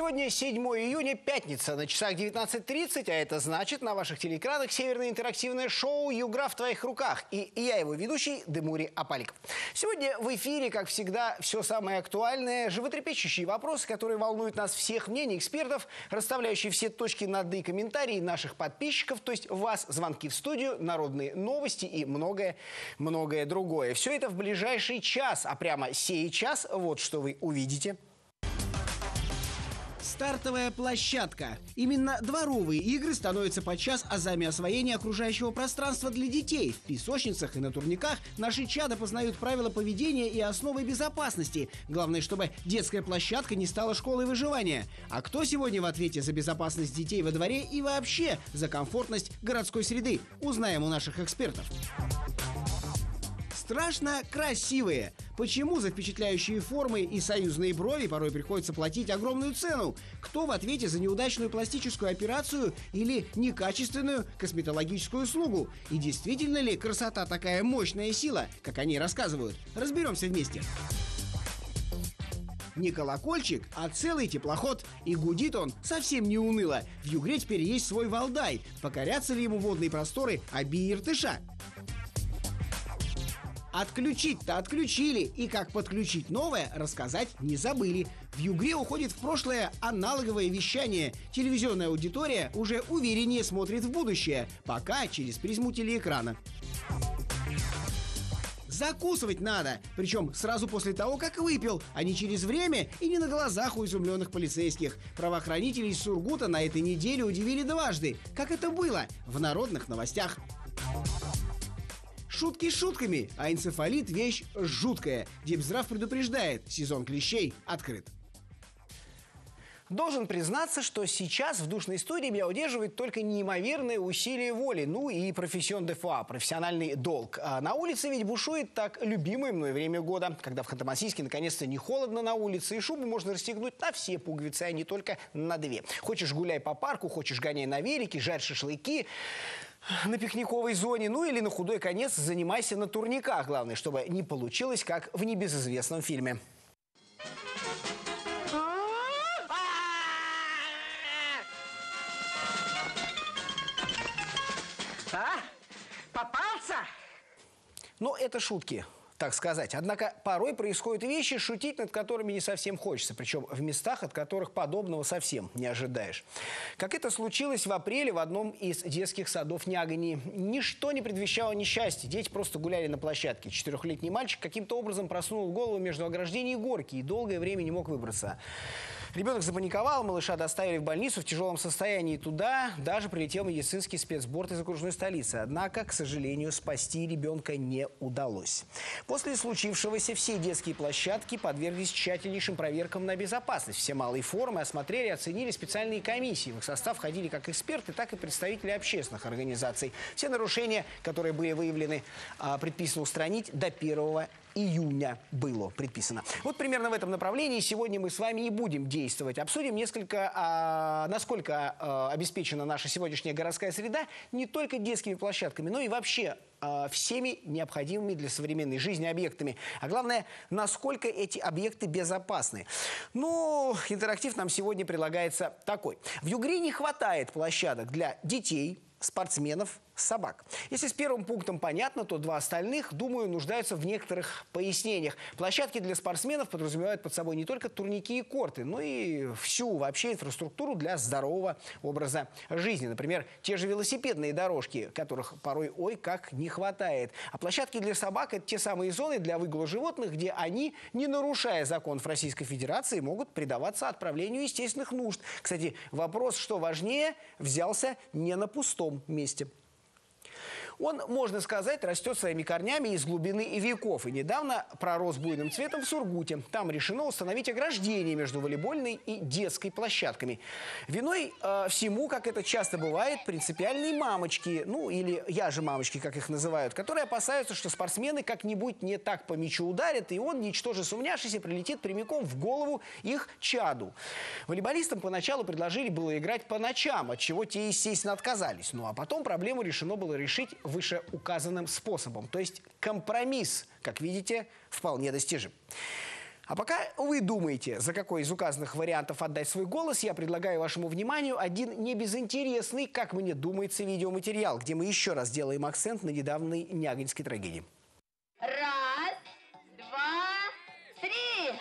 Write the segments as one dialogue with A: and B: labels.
A: Сегодня 7 июня, пятница, на часах 19:30, а это значит, на ваших телеэкранах северное интерактивное шоу «Югра в твоих руках». И я его ведущий Демури Апаликов. Сегодня в эфире, как всегда, все самое актуальное, животрепещущие вопросы, которые волнуют нас всех, мнения экспертов, расставляющие все точки над «и» комментарии наших подписчиков, то есть вас, звонки в студию, народные новости и многое другое. Все это в ближайший час, а прямо сей час, вот что вы увидите.
B: Стартовая площадка. Именно дворовые игры становятся подчас азами освоения окружающего пространства для детей. В песочницах и на турниках наши чада познают правила поведения и основы безопасности. Главное, чтобы детская площадка не стала школой выживания. А кто сегодня в ответе за безопасность детей во дворе и вообще за комфортность городской среды? Узнаем у наших экспертов. Страшно красивые. Почему за впечатляющие формы и союзные брови порой приходится платить огромную цену? Кто в ответе за неудачную пластическую операцию или некачественную косметологическую услугу? И действительно ли красота такая мощная сила, как они рассказывают? Разберемся вместе. Не колокольчик, а целый теплоход. И гудит он совсем не уныло. В Югре теперь есть свой Валдай. Покорятся ли ему водные просторы Оби и Иртыша? Отключить-то отключили, и как подключить новое, рассказать не забыли. В Югре уходит в прошлое аналоговое вещание. Телевизионная аудитория уже увереннее смотрит в будущее, пока через призму телеэкрана. Закусывать надо, причем сразу после того, как выпил, а не через время и не на глазах у изумленных полицейских. Правоохранители из Сургута на этой неделе удивили дважды, как это было в народных новостях. Шутки шутками, а энцефалит – вещь жуткая. Депздрав предупреждает, сезон клещей открыт.
A: Должен признаться, что сейчас в душной студии меня удерживает только неимоверное усилие воли, ну и профессион де фуа, профессиональный долг. А на улице ведь бушует так любимое мной время года, когда в Ханты-Мансийске наконец-то не холодно на улице, и шубу можно расстегнуть на все пуговицы, а не только на две. Хочешь гуляй по парку, хочешь гоняй на велике, жарь шашлыки на пикниковой зоне, ну или на худой конец занимайся на турниках. Главное, чтобы не получилось, как в небезызвестном фильме.
C: Попался?
A: Но это шутки, так сказать. Однако порой происходят вещи, шутить над которыми не совсем хочется. Причем в местах, от которых подобного совсем не ожидаешь. Как это случилось в апреле в одном из детских садов Нягани. Ничто не предвещало несчастья. Дети просто гуляли на площадке. 4-летний мальчик каким-то образом просунул голову между ограждений и горки и долгое время не мог выбраться. Ребенок запаниковал, малыша доставили в больницу в тяжелом состоянии. Туда даже прилетел медицинский спецборд из окружной столицы. Однако, к сожалению, спасти ребенка не удалось. После случившегося все детские площадки подверглись тщательнейшим проверкам на безопасность. Все малые формы осмотрели и оценили специальные комиссии. В их состав входили как эксперты, так и представители общественных организаций. Все нарушения, которые были выявлены, предписано устранить до 1 июня было предписано. Вот примерно в этом направлении сегодня мы с вами и будем действовать. Обсудим несколько, насколько обеспечена наша сегодняшняя городская среда не только детскими площадками, но и вообще всеми необходимыми для современной жизни объектами. А главное, насколько эти объекты безопасны. Ну, интерактив нам сегодня предлагается такой. В Югре не хватает площадок для детей, спортсменов, собак. Если с первым пунктом понятно, то два остальных, думаю, нуждаются в некоторых пояснениях. Площадки для спортсменов подразумевают под собой не только турники и корты, но и всю вообще инфраструктуру для здорового образа жизни. Например, те же велосипедные дорожки, которых порой ой как не хватает. А площадки для собак – это те самые зоны для выгула животных, где они, не нарушая законов Российской Федерации, могут предаваться отправлению естественных нужд. Кстати, вопрос, что важнее, взялся не на пустом месте. Он, можно сказать, растет своими корнями из глубины веков. И недавно пророс буйным цветом в Сургуте. Там решено установить ограждение между волейбольной и детской площадками. Виной всему, как это часто бывает, принципиальные мамочки, ну или я же мамочки, как их называют, которые опасаются, что спортсмены как-нибудь не так по мячу ударят, и он, ничтоже сумняшися, прилетит прямиком в голову их чаду. Волейболистам поначалу предложили было играть по ночам, от чего те, естественно, отказались. Ну а потом проблему решено было решить вышеуказанным способом. То есть компромисс, как видите, вполне достижим. А пока вы думаете, за какой из указанных вариантов отдать свой голос, я предлагаю вашему вниманию один небезынтересный, как мне думается, видеоматериал, где мы еще раз делаем акцент на недавней Нягинской трагедии.
C: Раз, два, три.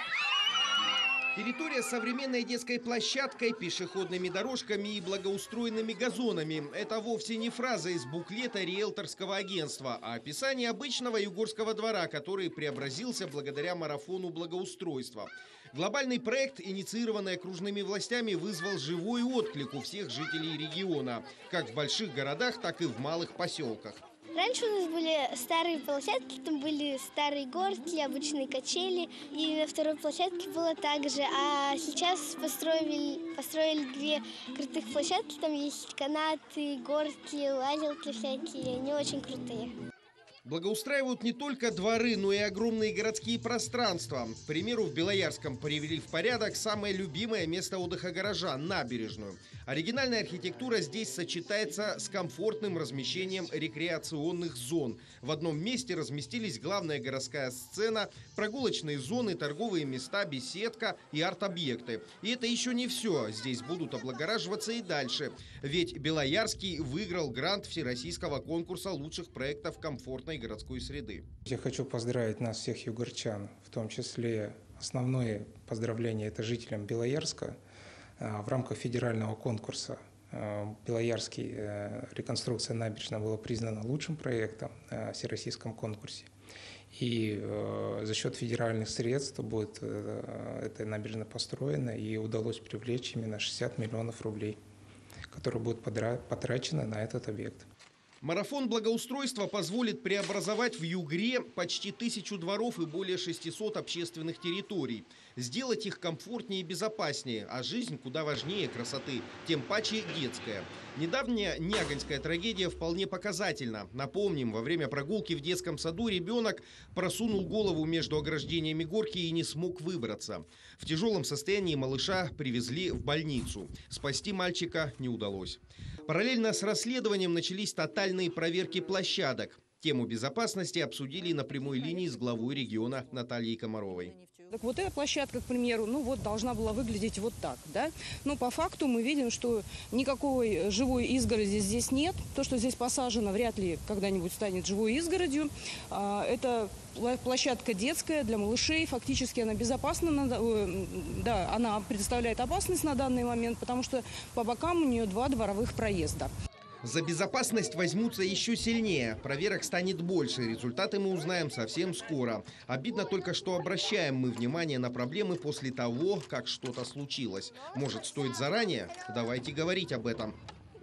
D: Территория с современной детской площадкой, пешеходными дорожками и благоустроенными газонами. Это вовсе не фраза из буклета риэлторского агентства, а описание обычного югорского двора, который преобразился благодаря марафону благоустройства. Глобальный проект, инициированный окружными властями, вызвал живой отклик у всех жителей региона, как в больших городах, так и в малых поселках.
E: Раньше у нас были старые площадки, там были старые горки, обычные качели. И на второй площадке было так же. А сейчас построили две крутых площадки. Там есть канаты, горки, лазилки всякие. Они очень крутые.
D: Благоустраивают не только дворы, но и огромные городские пространства. К примеру, в Белоярском привели в порядок самое любимое место отдыха горожан – набережную. Оригинальная архитектура здесь сочетается с комфортным размещением рекреационных зон. В одном месте разместились главная городская сцена, прогулочные зоны, торговые места, беседка и арт-объекты. И это еще не все. Здесь будут облагораживаться и дальше. Ведь Белоярский выиграл грант всероссийского конкурса лучших проектов комфортной городской среды.
F: Я хочу поздравить нас всех югорчан, в том числе основное поздравление это жителям Белоярска. В рамках федерального конкурса Белоярский реконструкция набережной была признана лучшим проектом в всероссийском конкурсе. И за счет федеральных средств будет эта набережная построена, и удалось привлечь именно 60 миллионов рублей, которые будут потрачены на этот объект.
D: Марафон благоустройства позволит преобразовать в Югре почти 1000 дворов и более 600 общественных территорий. Сделать их комфортнее и безопаснее, а жизнь куда важнее красоты, тем паче детская. Недавняя Нягинская трагедия вполне показательна. Напомним, во время прогулки в детском саду ребенок просунул голову между ограждениями горки и не смог выбраться. В тяжелом состоянии малыша привезли в больницу. Спасти мальчика не удалось. Параллельно с расследованием начались тотальные проверки площадок. Тему безопасности обсудили на прямой линии с главой региона Натальей Комаровой.
G: Так вот эта площадка, к примеру, должна была выглядеть вот так, да? Но по факту мы видим, что никакой живой изгороди здесь нет. То, что здесь посажено, вряд ли когда-нибудь станет живой изгородью. Это площадка детская для малышей. Фактически она безопасна, да, она представляет опасность на данный момент, потому что по бокам у нее 2 дворовых проезда.
D: За безопасность возьмутся еще сильнее. Проверок станет больше. Результаты мы узнаем совсем скоро. Обидно только, что обращаем мы внимание на проблемы после того, как что-то случилось. Может, стоит заранее? Давайте говорить об этом.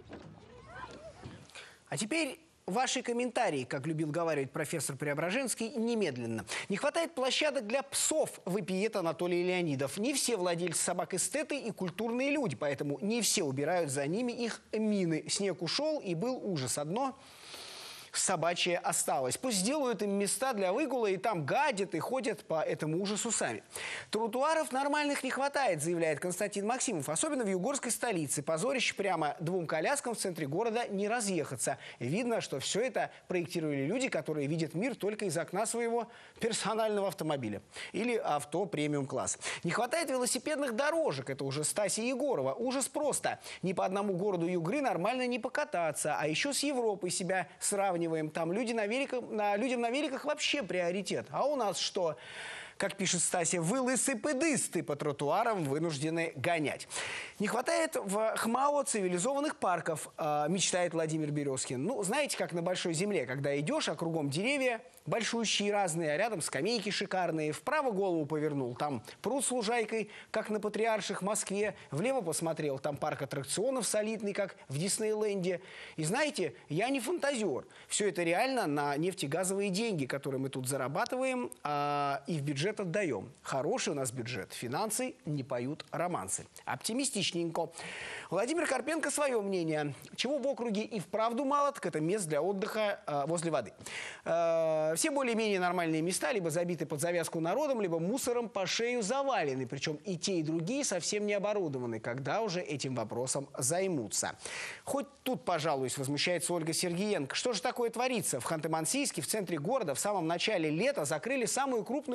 A: А теперь ваши комментарии, как любил говаривать профессор Преображенский, немедленно. Не хватает площадок для псов, вопиет Анатолий Леонидов. Не все владельцы собак эстеты и культурные люди, поэтому не все убирают за ними их мины. Снег ушел, и был ужас. Одно собачье осталось. Пусть сделают им места для выгула, и там гадят и ходят по этому ужасу сами. Тротуаров нормальных не хватает, заявляет Константин Максимов. Особенно в югорской столице. Позорище, прямо 2 коляскам в центре города не разъехаться. Видно, что все это проектировали люди, которые видят мир только из окна своего персонального автомобиля. Или авто премиум-класс. Не хватает велосипедных дорожек. Это уже Стася Егорова. Ужас просто. Ни по одному городу Югры нормально не покататься. А еще с Европой себя сравнивать. Там людям на великах вообще приоритет. А у нас что? Как пишет Стася, велосипедисты по тротуарам вынуждены гонять. Не хватает в ХМАО цивилизованных парков, мечтает Владимир Березкин. Ну, знаете, как на большой земле, когда идешь, а кругом деревья большущие разные, а рядом скамейки шикарные. Вправо голову повернул, там пруд с лужайкой, как на Патриарших в Москве. Влево посмотрел, там парк аттракционов солидный, как в Диснейленде. И знаете, я не фантазер. Все это реально на нефтегазовые деньги, которые мы тут зарабатываем и в бюджет отдаем. Хороший у нас бюджет. Финансы не поют романсы. Оптимистичненько. Владимир Карпенко свое мнение. Чего в округе и вправду мало, так это мест для отдыха возле воды. Все более-менее нормальные места либо забиты под завязку народом, либо мусором по шею завалены. Причем и те, и другие совсем не оборудованы. Когда уже этим вопросом займутся? Хоть тут, пожалуйста, возмущается Ольга Сергеенко. Что же такое творится? В Ханты-Мансийске, в центре города, в самом начале лета закрыли самую крупную игровую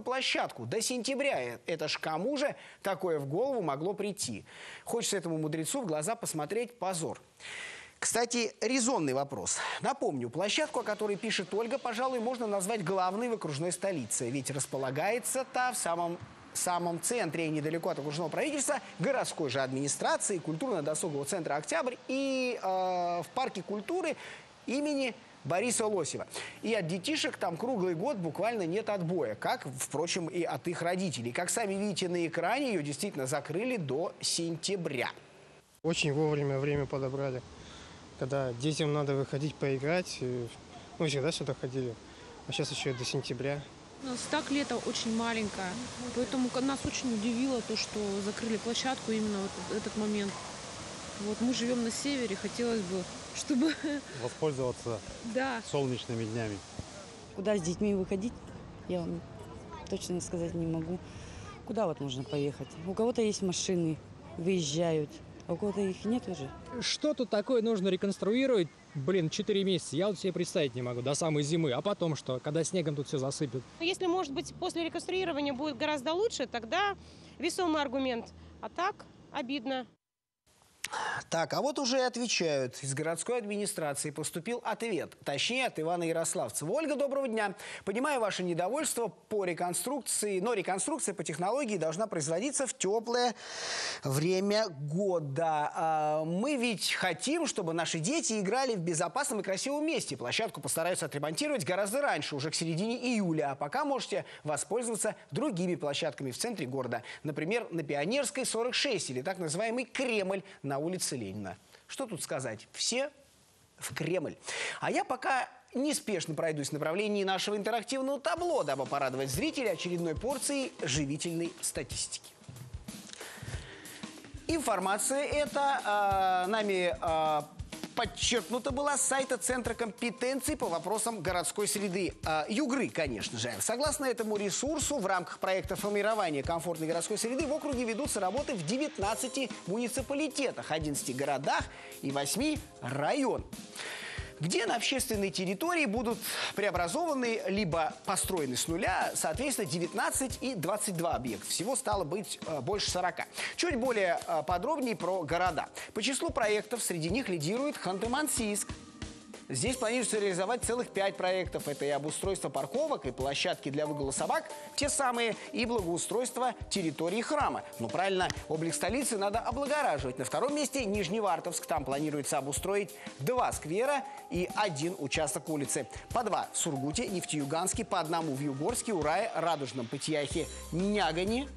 A: площадку до сентября. Это ж кому же такое в голову могло прийти? Хочется этому мудрецу в глаза посмотреть, позор. Кстати, резонный вопрос. Напомню, площадку, о которой пишет Ольга, пожалуй, можно назвать главной в окружной столице. Ведь располагается та в самом центре и недалеко от окружного правительства, городской же администрации, культурно-досугового центра «Октябрь» и в парке культуры имени Бориса Лосева. И от детишек там круглый год буквально нет отбоя, как, впрочем, и от их родителей. Как сами видите на экране, ее действительно закрыли до сентября.
H: Очень вовремя время подобрали. Когда детям надо выходить поиграть, мы всегда сюда ходили, а сейчас еще и до сентября.
G: У нас так лето очень маленькое, поэтому нас очень удивило то, что закрыли площадку именно в этот момент. Вот мы живем на севере, хотелось бы, чтобы...
I: Воспользоваться солнечными днями.
J: Куда с детьми выходить, я вам точно сказать не могу. Куда вот можно поехать? У кого-то есть машины, выезжают. А у кого-то их нет уже.
K: Что тут такое нужно реконструировать? 4 месяца. Я вот себе представить не могу, до самой зимы. А потом что? Когда снегом тут все засыпет?
L: Если, может быть, после реконструирования будет гораздо лучше, тогда весомый аргумент. А так обидно.
A: Так, а вот уже отвечают. Из городской администрации поступил ответ. Точнее, от Ивана Ярославцева. Ольга, доброго дня. Понимаю ваше недовольство по реконструкции, но реконструкция по технологии должна производиться в теплое время года. Мы ведь хотим, чтобы наши дети играли в безопасном и красивом месте. Площадку постараются отремонтировать гораздо раньше, уже к середине июля. А пока можете воспользоваться другими площадками в центре города. Например, на Пионерской 46 или так называемый Кремль на улице Ленина. Что тут сказать? Все в Кремль. А я пока неспешно пройдусь в направлении нашего интерактивного табло, дабы порадовать зрителей очередной порцией живительной статистики. Информация эта нами подчеркнута была с сайта Центра компетенций по вопросам городской среды. ЮГРы, конечно же. Согласно этому ресурсу, в рамках проекта формирования комфортной городской среды в округе ведутся работы в 19 муниципалитетах, 11 городах и 8 районах, где на общественной территории будут преобразованы либо построены с нуля, соответственно, 19 и 22 объекта. Всего стало быть больше 40. Чуть более подробнее про города. По числу проектов среди них лидирует Ханты-Мансийск. Здесь планируется реализовать целых 5 проектов. Это и обустройство парковок, и площадки для выгула собак, те самые, и благоустройство территории храма. Ну, правильно, облик столицы надо облагораживать. На втором месте Нижневартовск. Там планируется обустроить 2 сквера и 1 участок улицы. По 2 в Сургуте, Нефтеюганске, по 1 в Югорске, Урае, Радужном, Пытьяхе, Нягане,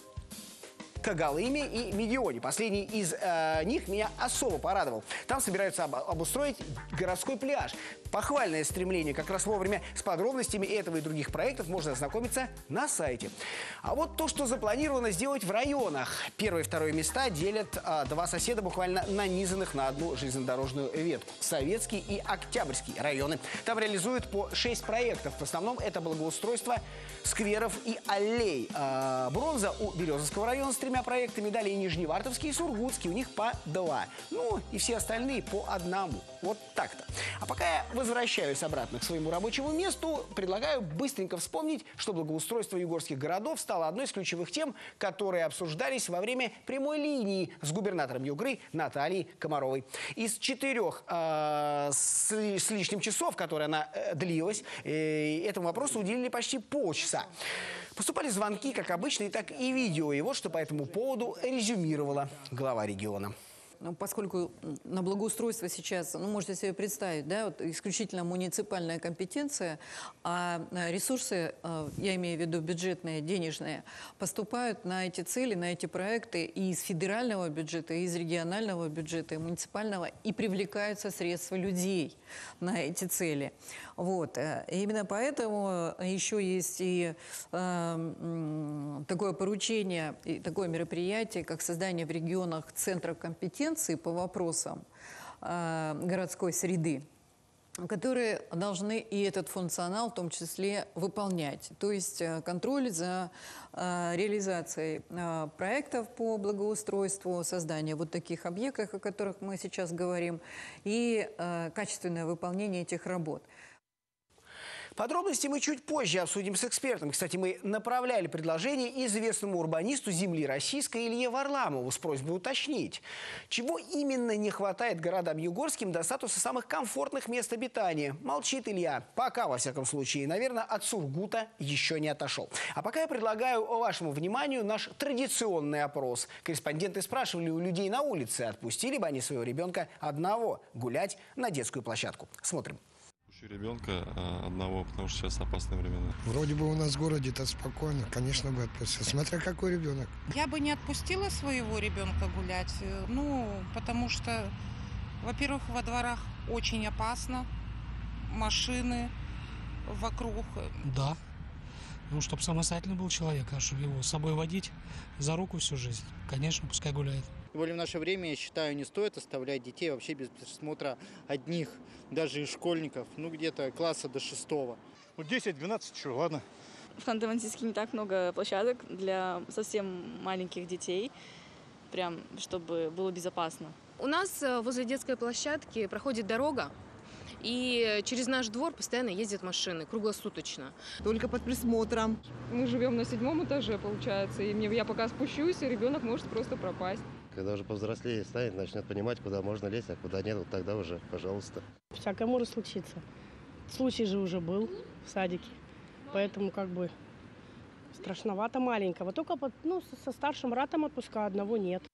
A: Когалыме и Мегионе. Последний из них меня особо порадовал. Там собираются обустроить городской пляж. Похвальное стремление. Как раз вовремя с подробностями этого и других проектов можно ознакомиться на сайте. А вот то, что запланировано сделать в районах. 1 и 2 места делят 2 соседа, буквально нанизанных на одну железнодорожную ветку. Советский и Октябрьский районы. Там реализуют по 6 проектов. В основном это благоустройство скверов и аллей. Бронза у Березовского района с 3 проектами. Далее Нижневартовский и Сургутский. У них по 2. Ну и все остальные по 1. Вот так-то. А пока я возвращаюсь обратно к своему рабочему месту, предлагаю быстренько вспомнить, что благоустройство югорских городов стало одной из ключевых тем, которые обсуждались во время прямой линии с губернатором Югры Натальей Комаровой. Из 4 с лишним часов, которые она длилась, этому вопросу уделили почти полчаса. Поступали звонки, как обычно, и так и видео. И вот что по этому поводу резюмировала глава региона.
M: Поскольку на благоустройство сейчас, можете себе представить, да, вот исключительно муниципальная компетенция, а ресурсы, я имею в виду бюджетные, денежные, поступают на эти цели, на эти проекты и из федерального бюджета, и из регионального бюджета, и муниципального, и привлекаются средства людей на эти цели. Вот. И именно поэтому еще есть и такое поручение, и такое мероприятие, как создание в регионах центров компетенции по вопросам городской среды, которые должны и этот функционал в том числе выполнять. То есть контроль за реализацией проектов по благоустройству, создание вот таких объектов, о которых мы сейчас говорим, и качественное выполнение этих работ.
A: Подробности мы чуть позже обсудим с экспертом. Кстати, мы направляли предложение известному урбанисту земли российской Илье Варламову с просьбой уточнить, чего именно не хватает городам югорским до статуса самых комфортных мест обитания. Молчит Илья. Пока, во всяком случае. Наверное, от Сургута еще не отошел. А пока я предлагаю вашему вниманию наш традиционный опрос. Корреспонденты спрашивали у людей на улице, отпустили бы они своего ребенка одного гулять на детскую площадку. Смотрим.
N: Ребенка одного, потому что сейчас опасные времена.
O: Вроде бы у нас в городе-то спокойно, конечно бы отпустил, смотря какой ребенок.
P: Я бы не отпустила своего ребенка гулять, потому что, во-первых, во дворах очень опасно, машины вокруг.
Q: Да, чтобы самостоятельно был человек, а чтобы его с собой водить за руку всю жизнь, конечно, пускай гуляет.
R: Тем более в наше время, я считаю, не стоит оставлять детей вообще без присмотра одних, даже и школьников, где-то класса до 6-го.
S: 10-12, что, ладно.
T: В Ханты-Мансийске не так много площадок для совсем маленьких детей, прям, чтобы было безопасно.
U: У нас возле детской площадки проходит дорога, и через наш двор постоянно ездят машины, круглосуточно.
V: Только под присмотром.
G: Мы живем на 7-м этаже, получается, и я пока спущусь, и ребенок может просто пропасть.
W: Когда уже повзрослее станет, начнет понимать, куда можно лезть, а куда нет, вот тогда уже, пожалуйста.
X: Всякое может случиться. Случай же уже был в садике, поэтому страшновато маленького. Только со старшим братом отпуска одного нет.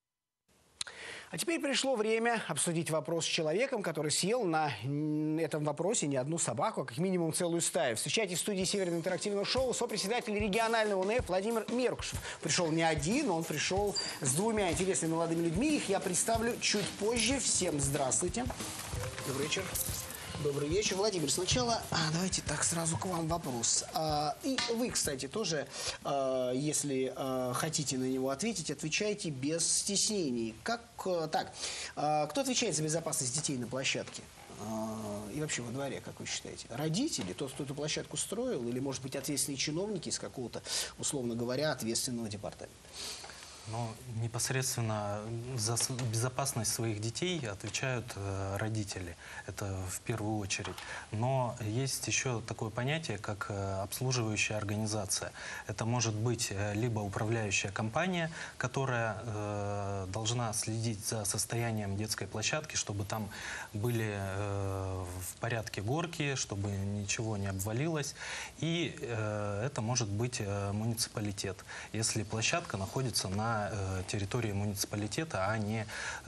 A: А теперь пришло время обсудить вопрос с человеком, который съел на этом вопросе не одну собаку, а как минимум целую стаю. Встречайте в студии Северного интерактивного шоу сопредседатель регионального ОНФ Владимир Меркушев. Пришел не один, он пришел с двумя интересными молодыми людьми. Их я представлю чуть позже. Всем здравствуйте. Добрый вечер. Добрый вечер. Владимир, сначала давайте так сразу к вам вопрос. И вы, кстати, тоже, если хотите на него ответить, отвечайте без стеснений. Кто отвечает за безопасность детей на площадке? И вообще во дворе, как вы считаете? Родители, тот, кто эту площадку строил, или, может быть, ответственные чиновники из какого-то, условно говоря, ответственного департамента?
Y: Непосредственно за безопасность своих детей отвечают родители. Это в первую очередь. Но есть еще такое понятие, как обслуживающая организация. Это может быть либо управляющая компания, которая должна следить за состоянием детской площадки, чтобы там были в порядке горки, чтобы ничего не обвалилось. И это может быть муниципалитет, если площадка находится на территории муниципалитета, а не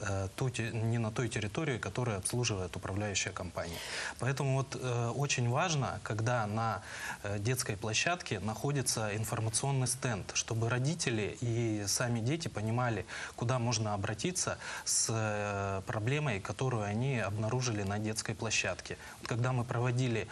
Y: на той территории, которую обслуживает управляющая компания. Поэтому очень важно, когда на детской площадке находится информационный стенд, чтобы родители и сами дети понимали, куда можно обратиться с проблемой, которую они обнаружили на детской площадке. Когда мы проводили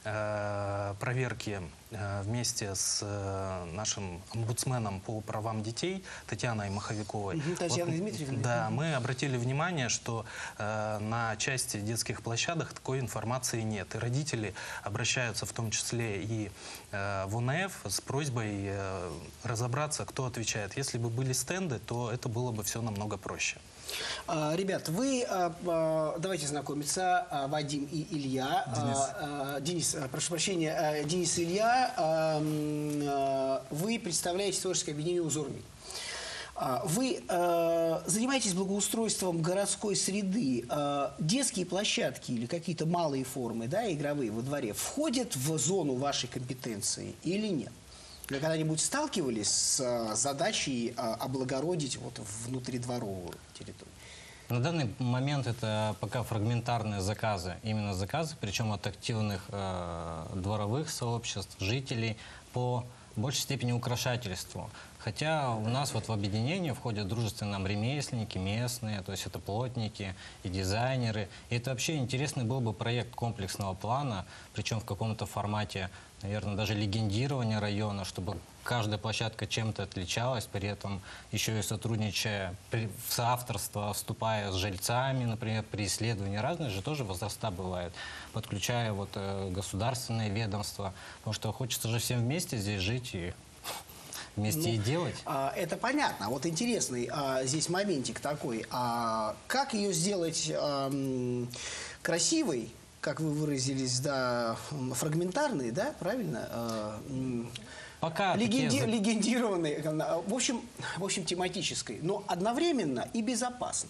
Y: проверки вместе с нашим омбудсменом по правам детей Татьяной Маховиковой.
A: Татьяной Дмитриевной.
Y: Да, мы обратили внимание, что на части детских площадок такой информации нет. И родители обращаются в том числе и в ОНФ с просьбой разобраться, кто отвечает. Если бы были стенды, то это было бы все намного проще.
A: Ребят, вы, давайте знакомиться, Вадим и Илья. Денис, прошу прощения, Денис и Илья, вы представляете творческое объединение «Узорный». Вы занимаетесь благоустройством городской среды. Детские площадки или какие-то малые формы, игровые во дворе, входят в зону вашей компетенции или нет? Вы когда-нибудь сталкивались с задачей облагородить внутридворовую территорию?
Z: На данный момент это пока фрагментарные заказы. Именно заказы, причем от активных дворовых сообществ, жителей по большей степени украшательству. Хотя у нас в объединение входят дружественные нам ремесленники, местные, то есть это плотники и дизайнеры. И это вообще интересный был бы проект комплексного плана, причем в каком-то формате, наверное, даже легендирования района, чтобы каждая площадка чем-то отличалась, при этом еще и сотрудничая в соавторство, вступая с жильцами, например, при исследовании разные же тоже возраста бывают, подключая государственные ведомства, потому что хочется же всем вместе здесь жить и вместе и делать.
A: Это понятно. Вот интересный здесь моментик такой. Как ее сделать красивой, как вы выразились, да, фрагментарные, да, правильно?
Z: Пока
A: легендированной, в общем, тематической, но одновременно и безопасной.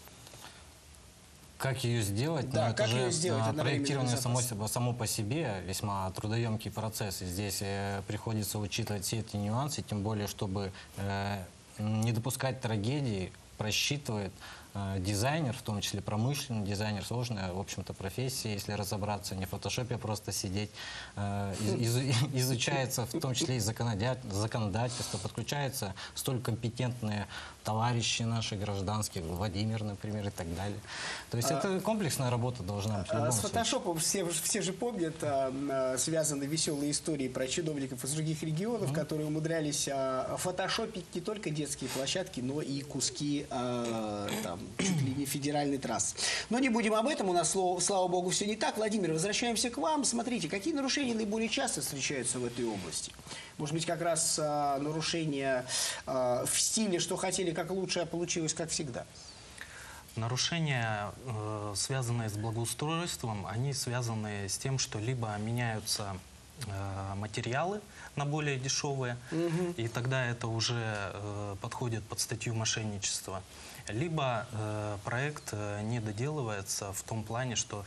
Z: Как ее сделать?
A: Да,
Z: ну,
A: как ее сделать?
Z: Проектирование само по себе весьма трудоемкий процесс. И здесь приходится учитывать все эти нюансы, тем более, чтобы не допускать трагедий, просчитывает дизайнер, в том числе промышленный дизайнер, сложная, в общем-то, профессия, если разобраться, не в фотошопе просто сидеть, изучается в том числе и законодательство, подключаются столь компетентные товарищи наши гражданские, Владимир, например, и так далее. То есть это комплексная работа должна быть в любом
A: случае. С фотошопом все же помнят связаны веселые истории про чиновников из других регионов, которые умудрялись фотошопить не только детские площадки, но и куски там, чуть ли не федеральной трассы. Но не будем об этом, у нас, слава богу, все не так. Владимир, возвращаемся к вам. Смотрите, какие нарушения наиболее часто встречаются в этой области? Может быть, как раз нарушения в стиле, что хотели как лучше, а получилось как всегда?
Y: Нарушения, связанные с благоустройством, они связаны с тем, что либо меняются материалы на более дешевые, и тогда это уже подходит под статью мошенничества. Либо проект не доделывается в том плане, что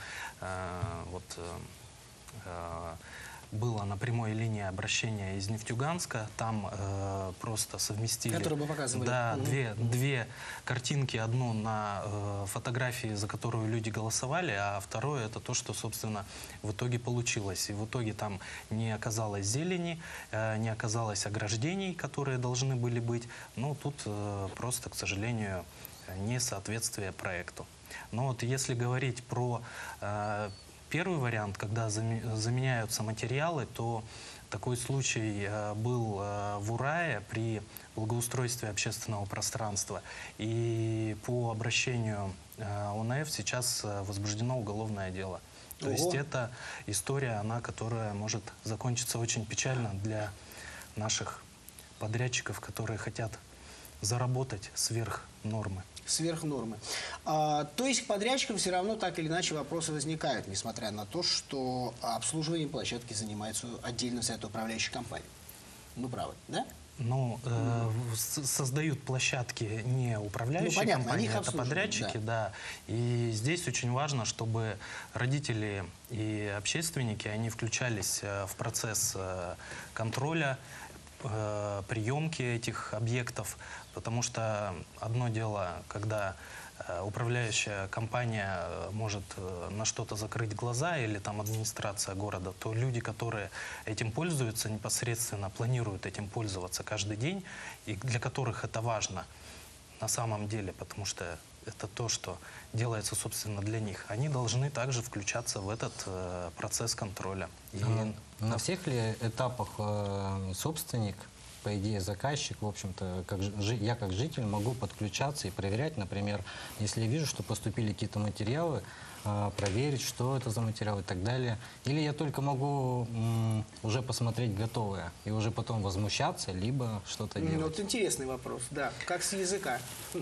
Y: было на прямой линии обращения из Нефтьюганска, там просто совместили две картинки, одну на фотографии, за которую люди голосовали, а второе это то, что, собственно, в итоге получилось. И в итоге там не оказалось зелени, не оказалось ограждений, которые должны были быть. Ну, тут просто, к сожалению, несоответствие проекту. Но вот если говорить про первый вариант, когда заменяются материалы, то такой случай был в Урае при благоустройстве общественного пространства. И по обращению ОНФ сейчас возбуждено уголовное дело. То есть это история, которая может закончиться очень печально для наших подрядчиков, которые хотят заработать сверх нормы.
A: Сверх нормы. То есть к подрядчикам все равно так или иначе вопросы возникают, несмотря на то, что обслуживанием площадки занимается отдельно взятая управляющая компания. Ну, правы, да?
Y: Ну, создают площадки не управляющие компании, это подрядчики, да. И здесь очень важно, чтобы родители и общественники, они включались в процесс контроля, приемки этих объектов, потому что одно дело, когда управляющая компания может на что-то закрыть глаза или там администрация города, то люди, которые этим пользуются непосредственно, планируют этим пользоваться каждый день, и для которых это важно на самом деле, потому что это то, что делается, собственно, для них. Они должны также включаться в этот процесс контроля.
Z: На всех ли этапах собственник, по идее заказчик, в общем-то, я как житель могу подключаться и проверять, например, если я вижу, что поступили какие-то материалы, проверить, что это за материал и так далее. Или я только могу уже посмотреть готовое и уже потом возмущаться, либо что-то делать.
A: Вот интересный вопрос, да. Как с языка?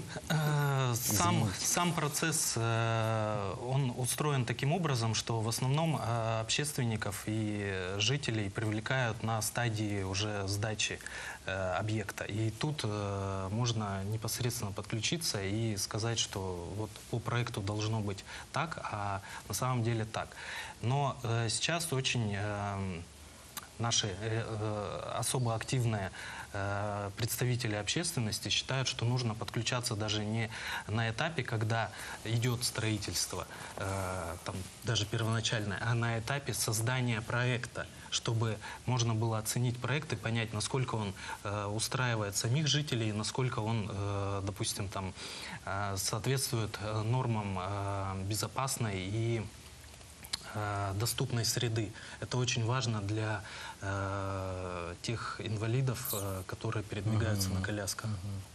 Y: Сам процесс, он устроен таким образом, что в основном общественников и жителей привлекают на стадии уже сдачи объекта. И тут можно непосредственно подключиться и сказать, что вот по проекту должно быть так, а на самом деле так. Но сейчас очень наши особо активные представители общественности считают, что нужно подключаться даже не на этапе, когда идет строительство, там, даже первоначальное, а на этапе создания проекта, чтобы можно было оценить проект и понять, насколько он устраивает самих жителей, насколько он, допустим, там, соответствует нормам безопасной и доступной среды. Это очень важно для тех инвалидов, которые передвигаются на колясках.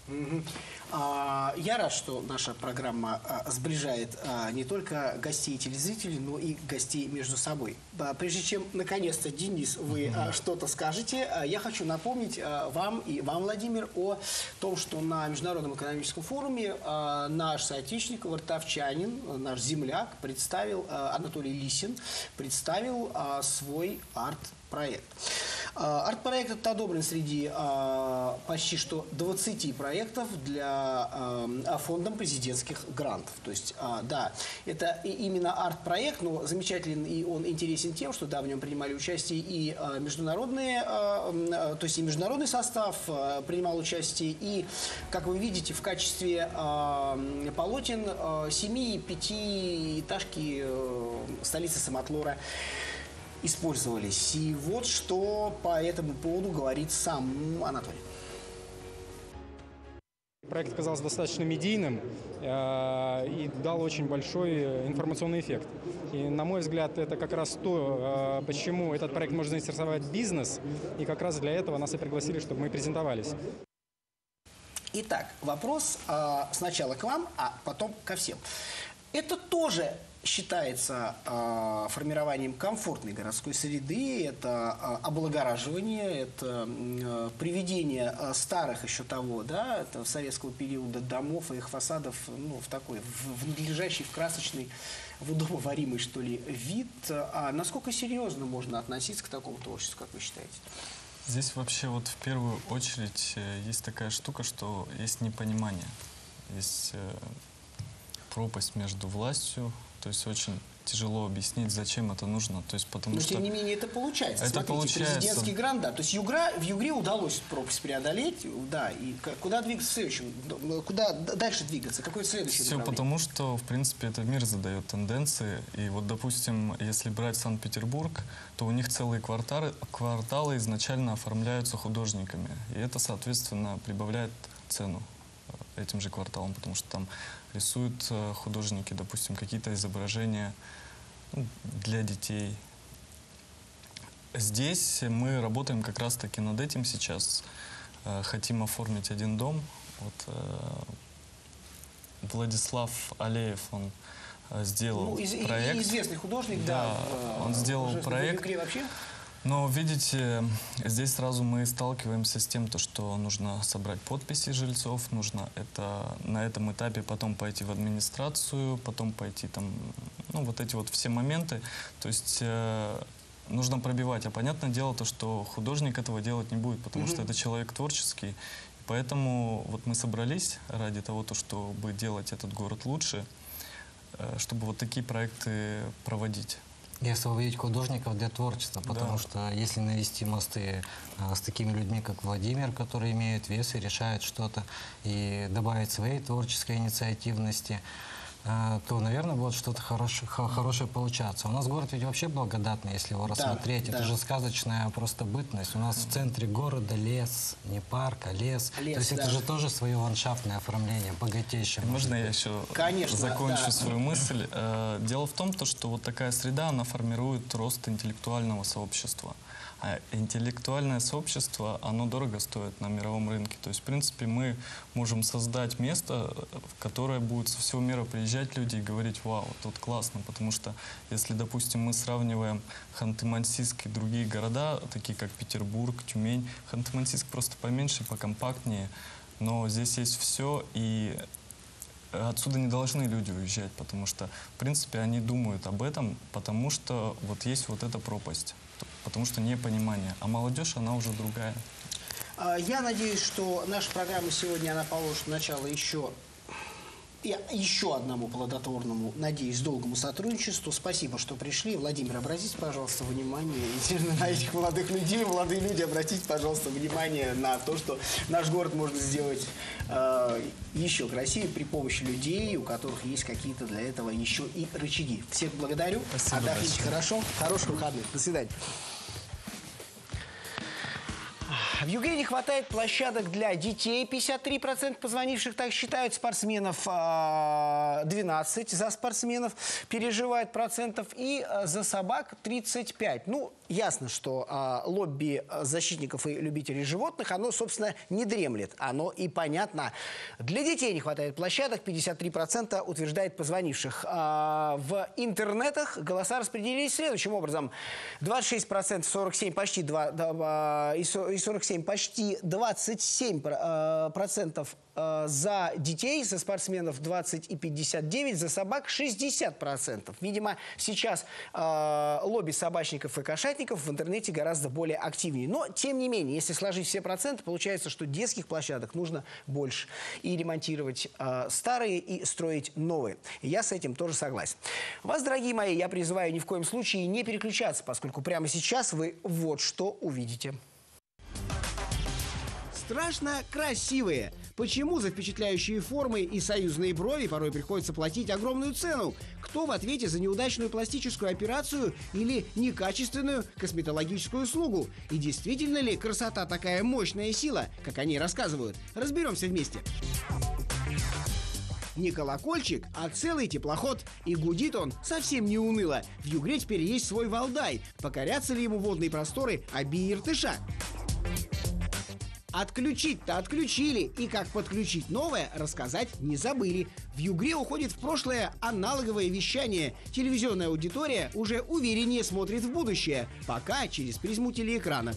A: Я рад, что наша программа сближает не только гостей и телезрителей, но и гостей между собой. Прежде чем, наконец-то, Денис, вы что-то скажете, я хочу напомнить вам и вам, Владимир, о том, что на Международном экономическом форуме наш соотечественник, вартовчанин, наш земляк, представил Анатолий Лисин, Путин представил свой арт-проект. Арт-проект этот одобрен среди почти что 20 проектов для фондом президентских грантов. То есть, да, это именно арт-проект, но замечателен, и он интересен тем, что, да, в нем принимали участие и международные, то есть и международный состав принимал участие, и, как вы видите, в качестве полотен 7- и 5-этажки столицы Самотлора использовались. И вот что по этому поводу говорит сам Анатолий.
K: Проект оказался достаточно медийным и дал очень большой информационный эффект. И, на мой взгляд, это как раз то, почему этот проект может заинтересовать бизнес, и как раз для этого нас и пригласили, чтобы мы презентовались.
A: Итак, вопрос сначала к вам, а потом ко всем. Это тоже считается формированием комфортной городской среды, это облагораживание, это приведение старых еще того, да, это советского периода домов и их фасадов, ну, в такой, в надлежащий, в красочный, в удобоваримый, что ли, вид. А насколько серьезно можно относиться к такому творчеству, как вы считаете?
B: Здесь вообще вот в первую очередь есть такая штука, что есть непонимание, есть пропасть между властью. То есть очень тяжело объяснить, зачем это нужно. То есть, потому что...
A: тем не менее, это получается.
B: Это
A: смотрите, президентский грант, да. То есть в Югре удалось пропасть преодолеть, да. И куда двигаться в следующем? Куда дальше двигаться? Какое следующее
B: направление? Все потому, что, в принципе, это мир задает тенденции. И вот, допустим, если брать Санкт-Петербург, то у них целые кварталы изначально оформляются художниками. И это, соответственно, прибавляет цену этим же кварталам, потому что там рисуют художники, допустим, какие-то изображения для детей. Здесь мы работаем как раз-таки над этим сейчас. Хотим оформить один дом. Вот, Владислав Алеев, он сделал проект.
A: Известный художник,
B: да. Он сделал проект.
A: В Югре вообще?
B: Но, видите, здесь сразу мы сталкиваемся с тем, что нужно собрать подписи жильцов, нужно на этом этапе потом пойти в администрацию, потом пойти там, ну, вот эти вот все моменты. То есть нужно пробивать. А понятное дело, что художник этого делать не будет, потому что это человек творческий. Поэтому вот мы собрались ради того, чтобы делать этот город лучше, чтобы вот такие проекты проводить.
Z: И освободить художников для творчества, потому что если навести мосты с такими людьми, как Владимир, которые имеют вес и решают что-то, и добавить своей творческой инициативности, то, наверное, будет что-то хорошее получаться. У нас город ведь вообще благодатный, если его рассмотреть. Это же сказочная просто бытность. У нас в центре города лес, не парк, а лес. То есть это же тоже свое ландшафтное оформление, богатейшее.
B: Можно я еще закончу свою мысль? Дело в том, что вот такая среда, она формирует рост интеллектуального сообщества. А интеллектуальное сообщество, оно дорого стоит на мировом рынке. То есть, в принципе, мы можем создать место, в которое будут со всего мира приезжать люди и говорить: вау, тут классно. Потому что, если, допустим, мы сравниваем Ханты-Мансийск и другие города, такие как Петербург, Тюмень, Ханты-Мансийск просто поменьше, покомпактнее, но здесь есть все, и отсюда не должны люди уезжать, потому что, в принципе, они думают об этом, потому что вот есть вот эта пропасть. Потому что непонимание. А молодежь, она уже другая.
A: Я надеюсь, что наша программа сегодня, она положит начало еще одному плодотворному, надеюсь, долгому сотрудничеству. Спасибо, что пришли. Владимир, обратите, пожалуйста, внимание на этих молодых людей. Молодые люди, обратите, пожалуйста, внимание на то, что наш город можно сделать еще красивее при помощи людей, у которых есть какие-то для этого еще и рычаги. Всех благодарю. Отдохните хорошо. Хороших выходных. До свидания. В Югре не хватает площадок для детей. 53% позвонивших так считают. Спортсменов 12% за спортсменов переживает процентов. И за собак 35%. Ну, ясно, что лобби защитников и любителей животных, оно, собственно, не дремлет. Оно и понятно. Для детей не хватает площадок. 53% утверждает позвонивших. В интернетах голоса распределились следующим образом. 26%, 47%, почти 2, и 47% 27, почти 27% за детей, за спортсменов 20 и 59, за собак 60%. Видимо, сейчас лобби собачников и кошатников в интернете гораздо более активнее. Но, тем не менее, если сложить все проценты, получается, что детских площадок нужно больше. И ремонтировать старые, и строить новые. И я с этим тоже согласен. Вас, дорогие мои, я призываю ни в коем случае не переключаться, поскольку прямо сейчас вы вот что увидите. Страшно красивые. Почему за впечатляющие формы и союзные брови порой приходится платить огромную цену? Кто в ответе за неудачную пластическую операцию или некачественную косметологическую услугу? И действительно ли красота такая мощная сила, как они рассказывают? Разберемся вместе. Не колокольчик, а целый теплоход. И гудит он совсем не уныло. В Югре теперь есть свой Валдай. Покорятся ли ему водные просторы Оби и Иртыша? Отключить-то отключили, и как подключить новое, рассказать не забыли. В Югре уходит в прошлое аналоговое вещание. Телевизионная аудитория уже увереннее смотрит в будущее, пока через призму телеэкрана.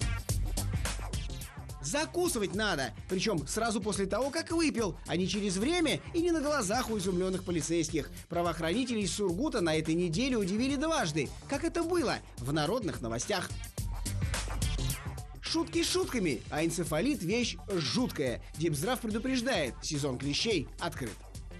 A: Закусывать надо, причем сразу после того, как выпил, а не через время и не на глазах у изумленных полицейских. Правоохранители из Сургута на этой неделе удивили дважды. Как это было? В народных новостях. Шутки шутками, а энцефалит – вещь жуткая. Депздрав предупреждает, сезон клещей открыт.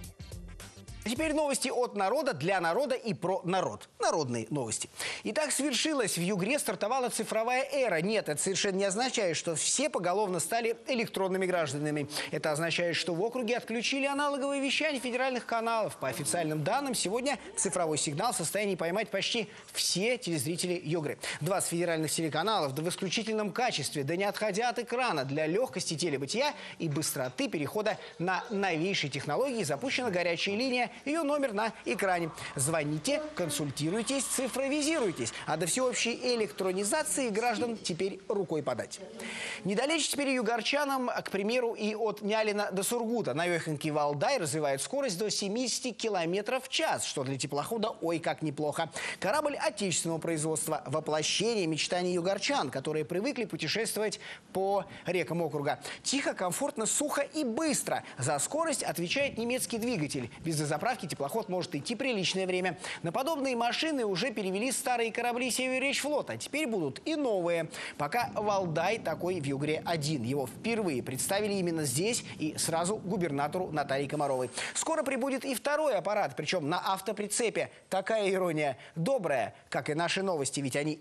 A: А теперь новости от народа, для народа и про народ. Народные новости. Итак, свершилось. В Югре стартовала цифровая эра. Нет, это совершенно не означает, что все поголовно стали электронными гражданами. Это означает, что в округе отключили аналоговое вещание федеральных каналов. По официальным данным, сегодня цифровой сигнал в состоянии поймать почти все телезрители Югры. 20 федеральных телеканалов, да в исключительном качестве, да не отходя от экрана, для легкости телебытия и быстроты перехода на новейшие технологии запущена горячая линия. Ее номер на экране. Звоните, консультируйтесь, цифровизируйтесь. А до всеобщей электронизации граждан теперь рукой подать. Недалече теперь югорчанам, к примеру, и от Нялина до Сургута. Навехонький Валдай развивает скорость до 70 км в час, что для теплохода ой как неплохо. Корабль отечественного производства – воплощение мечтаний югорчан, которые привыкли путешествовать по рекам округа. Тихо, комфортно, сухо и быстро. За скорость отвечает немецкий двигатель. Без заправки теплоход может идти приличное время. На подобные машины уже перевели старые корабли Северречфлота. Теперь будут и новые. Пока Валдай такой в Югре один. Его впервые представили именно здесь и сразу губернатору Наталье Комаровой. Скоро прибудет и второй аппарат, причем на автоприцепе. Такая ирония добрая, как и наши новости, ведь они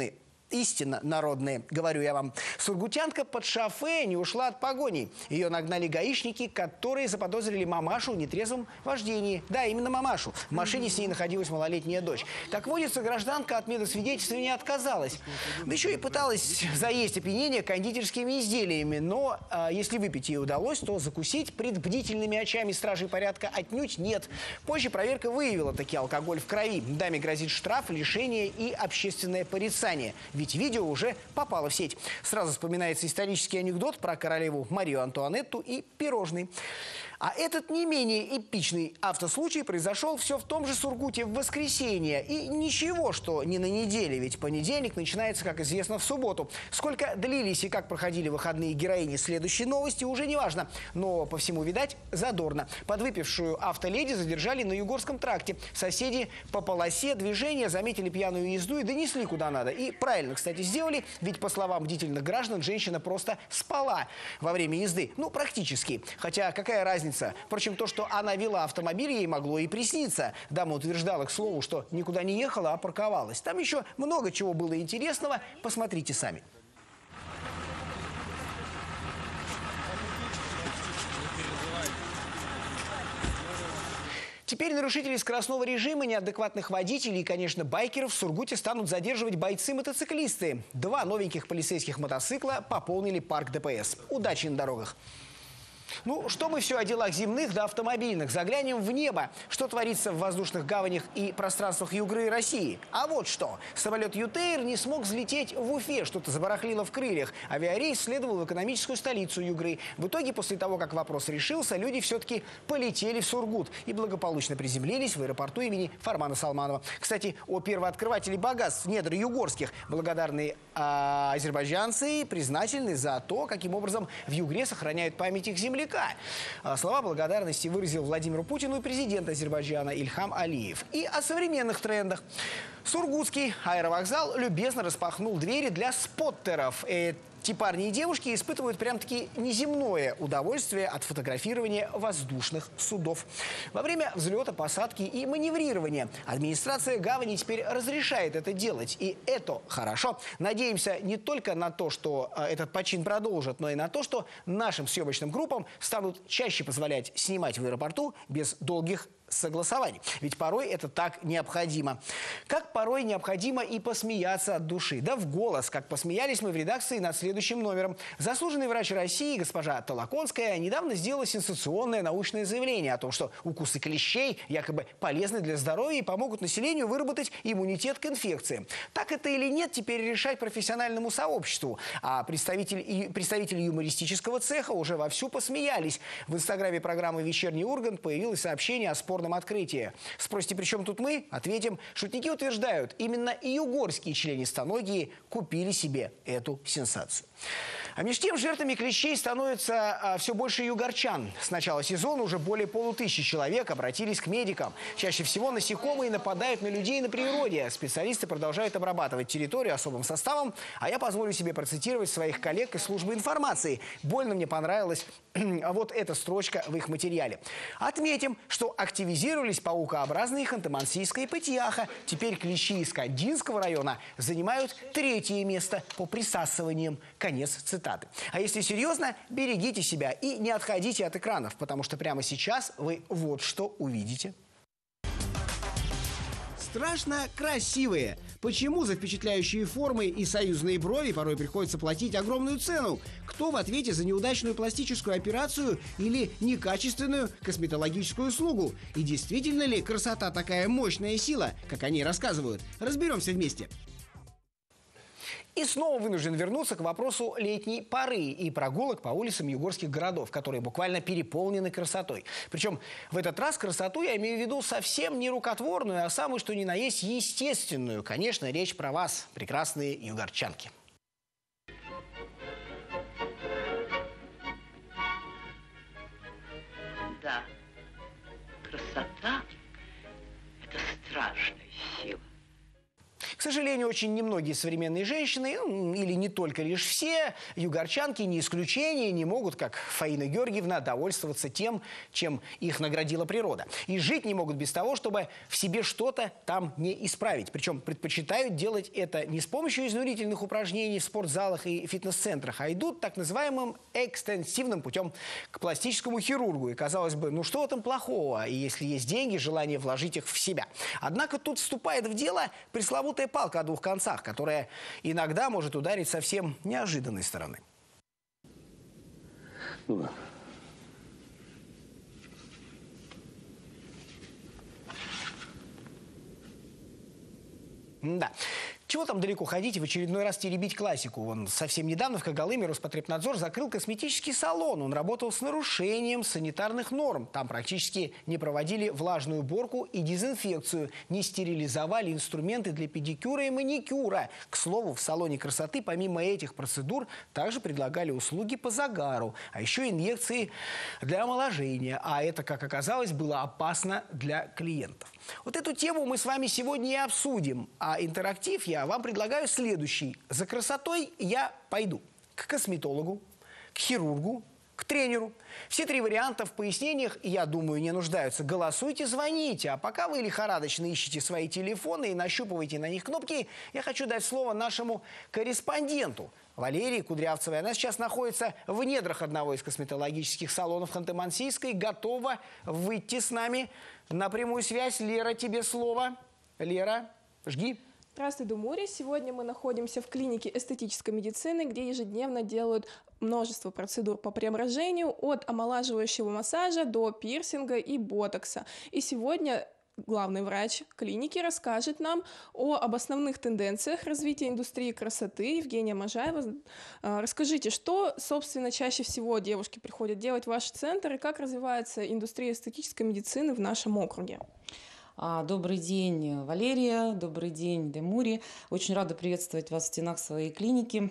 A: истинно народные, говорю я вам. Сургутянка под шофе не ушла от погони. Ее нагнали гаишники, которые заподозрили мамашу в нетрезвом вождении. Да, именно мамашу. В машине с ней находилась малолетняя дочь. Как водится, гражданка от медосвидетельствования отказалась. Да еще и пыталась заесть опьянение кондитерскими изделиями. Но если выпить ей удалось, то закусить пред бдительными очами стражей порядка отнюдь нет. Позже проверка выявила таки алкоголь в крови. Даме грозит штраф, лишение и общественное порицание. Ведь видео уже попало в сеть. Сразу вспоминается исторический анекдот про королеву Марию Антуанетту и пирожный. А этот не менее эпичный автослучай произошел все в том же Сургуте в воскресенье. И ничего, что не на неделе, ведь понедельник начинается, как известно, в субботу. Сколько длились и как проходили выходные героини следующей новости, уже не важно. Но по всему, видать, задорно. Подвыпившую автоледи задержали на Югорском тракте. Соседи по полосе движения заметили пьяную езду и донесли куда надо. И правильно, кстати, сделали, ведь, по словам бдительных граждан, женщина просто спала во время езды. Ну, практически. Хотя какая разница? Впрочем, то, что она вела автомобиль, ей могло и присниться. Дама утверждала, к слову, что никуда не ехала, а парковалась. Там еще много чего было интересного. Посмотрите сами. Теперь нарушителей скоростного режима, неадекватных водителей и, конечно, байкеров в Сургуте станут задерживать бойцы-мотоциклисты. 2 новеньких полицейских мотоцикла пополнили парк ДПС. Удачи на дорогах! Ну, что мы все о делах земных да автомобильных? Заглянем в небо. Что творится в воздушных гаванях и пространствах Югры и России? А вот что. Самолет Ютейр не смог взлететь в Уфе. Что-то забарахлило в крыльях. Авиарейс следовал в экономическую столицу Югры. В итоге, после того, как вопрос решился, люди все-таки полетели в Сургут и благополучно приземлились в аэропорту имени Фармана Салманова. Кстати, о первооткрывателе богатств недр югорских благодарны азербайджанцы, признательны за то, каким образом в Югре сохраняют память их земляка. Слова благодарности выразил Владимиру Путину и президент Азербайджана Ильхам Алиев. И о современных трендах. Сургутский аэровокзал любезно распахнул двери для споттеров. Эти парни и девушки испытывают прям-таки неземное удовольствие от фотографирования воздушных судов. Во время взлета, посадки и маневрирования администрация гавани теперь разрешает это делать. И это хорошо. Надеемся не только на то, что этот почин продолжат, но и на то, что нашим съемочным группам станут чаще позволять снимать в аэропорту без долгих согласований. Ведь порой это так необходимо. Как порой необходимо и посмеяться от души. Да в голос, как посмеялись мы в редакции над следующим номером. Заслуженный врач России госпожа Толоконская недавно сделала сенсационное научное заявление о том, что укусы клещей якобы полезны для здоровья и помогут населению выработать иммунитет к инфекциям. Так это или нет, теперь решать профессиональному сообществу. А представители юмористического цеха уже вовсю посмеялись. В инстаграме программы «Вечерний Ургант» появилось сообщение о спорном открытии. Спросите, при чем тут мы? Ответим. Шутники утверждают, именно югорские членистоногие купили себе эту сенсацию. А между тем жертвами клещей становится все больше югорчан. С начала сезона уже более 500 человек обратились к медикам. Чаще всего насекомые нападают на людей на природе. Специалисты продолжают обрабатывать территорию особым составом. А я позволю себе процитировать своих коллег из службы информации. Больно мне понравилась вот эта строчка в их материале. Отметим, что активизировались паукообразные Ханты-Мансийска и Пыть-Яха. Теперь клещи из Кандинского района занимают 3-е место по присасываниям. Конец цитаты. А если серьезно, берегите себя и не отходите от экранов, потому что прямо сейчас вы вот что увидите. Страшно красивые. Почему за впечатляющие формы и союзные брови порой приходится платить огромную цену? Кто в ответе за неудачную пластическую операцию или некачественную косметологическую услугу? И действительно ли красота такая мощная сила, как они рассказывают? Разберемся вместе. И снова вынужден вернуться к вопросу летней поры и прогулок по улицам югорских городов, которые буквально переполнены красотой. Причем в этот раз красоту я имею в виду совсем не рукотворную, а самую что ни на есть естественную. Конечно, речь про вас, прекрасные югорчанки.
C: Да, красота – это страшная сила.
A: К сожалению, очень немногие современные женщины, или не только лишь все, югорчанки, не исключение, не могут, как Фаина Георгиевна, довольствоваться тем, чем их наградила природа. И жить не могут без того, чтобы в себе что-то там не исправить. Причем предпочитают делать это не с помощью изнурительных упражнений в спортзалах и фитнес-центрах, а идут так называемым экстенсивным путем к пластическому хирургу. И казалось бы, ну что в этом плохого? И если есть деньги, желание вложить их в себя. Однако тут вступает в дело пресловутая палка о двух концах, которая иногда может ударить совсем неожиданной стороны.
C: Ну,
A: да. Чего там далеко ходить и в очередной раз теребить классику? Вон, совсем недавно в Когалыме Роспотребнадзор закрыл косметический салон. Он работал с нарушением санитарных норм. Там практически не проводили влажную уборку и дезинфекцию. Не стерилизовали инструменты для педикюра и маникюра. К слову, в салоне красоты помимо этих процедур также предлагали услуги по загару. А еще инъекции для омоложения. А это, как оказалось, было опасно для клиентов. Вот эту тему мы с вами сегодня и обсудим. А интерактив я вам предлагаю следующий. За красотой я пойду к косметологу, к хирургу, к тренеру. Все 3 варианта в пояснениях, я думаю, не нуждаются. Голосуйте, звоните. А пока вы лихорадочно ищете свои телефоны и нащупываете на них кнопки, я хочу дать слово нашему корреспонденту Валерии Кудрявцевой. Она сейчас находится в недрах одного из косметологических салонов Ханты-Мансийска и готова выйти с нами на прямую связь. Лера, тебе слово. Лера, жги.
D: Здравствуй, Думури. Сегодня мы находимся в клинике эстетической медицины, где ежедневно делают множество процедур по преображению, от омолаживающего массажа до пирсинга и ботокса. И сегодня главный врач клиники расскажет нам об основных тенденциях развития индустрии красоты. Евгения Можаева, расскажите, что, собственно, чаще всего девушки приходят делать в ваш центр и как развивается индустрия эстетической медицины в нашем округе?
E: Добрый день, Валерия, добрый день, Демури. Очень рада приветствовать вас в стенах своей клиники.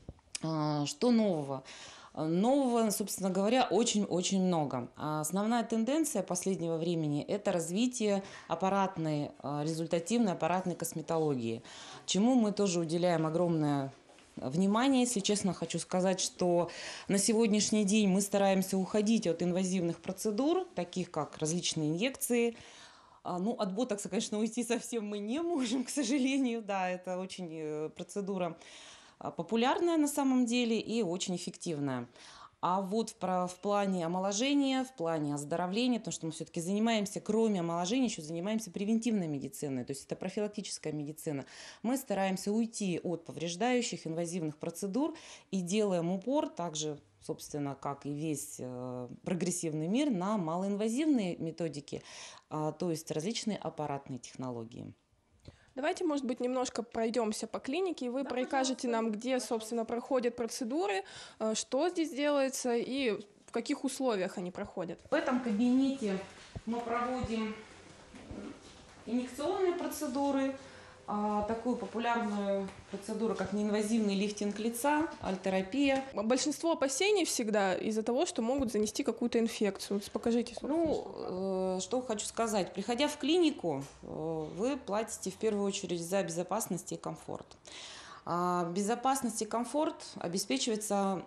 E: Что нового? Нового, собственно говоря, очень-очень много. Основная тенденция последнего времени – это развитие результативной аппаратной косметологии, чему мы тоже уделяем огромное внимание. Если честно, хочу сказать, что на сегодняшний день мы стараемся уходить от инвазивных процедур, таких как различные инъекции. От ботокса, конечно, уйти совсем мы не можем, к сожалению. Да, это очень процедура популярная на самом деле и очень эффективная. А вот в плане омоложения, в плане оздоровления, потому что мы все-таки занимаемся, кроме омоложения, еще занимаемся превентивной медициной, то есть это профилактическая медицина. Мы стараемся уйти от повреждающих инвазивных процедур и делаем упор также, собственно, как и весь прогрессивный мир, на малоинвазивные методики, то есть различные аппаратные технологии.
D: Давайте, может быть, немножко пройдемся по клинике, и вы покажете нам, где, собственно, проходят процедуры, что здесь делается и в каких условиях они проходят.
E: В этом кабинете мы проводим инъекционные процедуры, такую популярную процедуру, как неинвазивный лифтинг лица, альтерапия.
D: Большинство опасений всегда из-за того, что могут занести какую-то инфекцию. Покажите.
E: Что хочу сказать. Приходя в клинику, вы платите в первую очередь за безопасность и комфорт. Безопасность и комфорт обеспечивается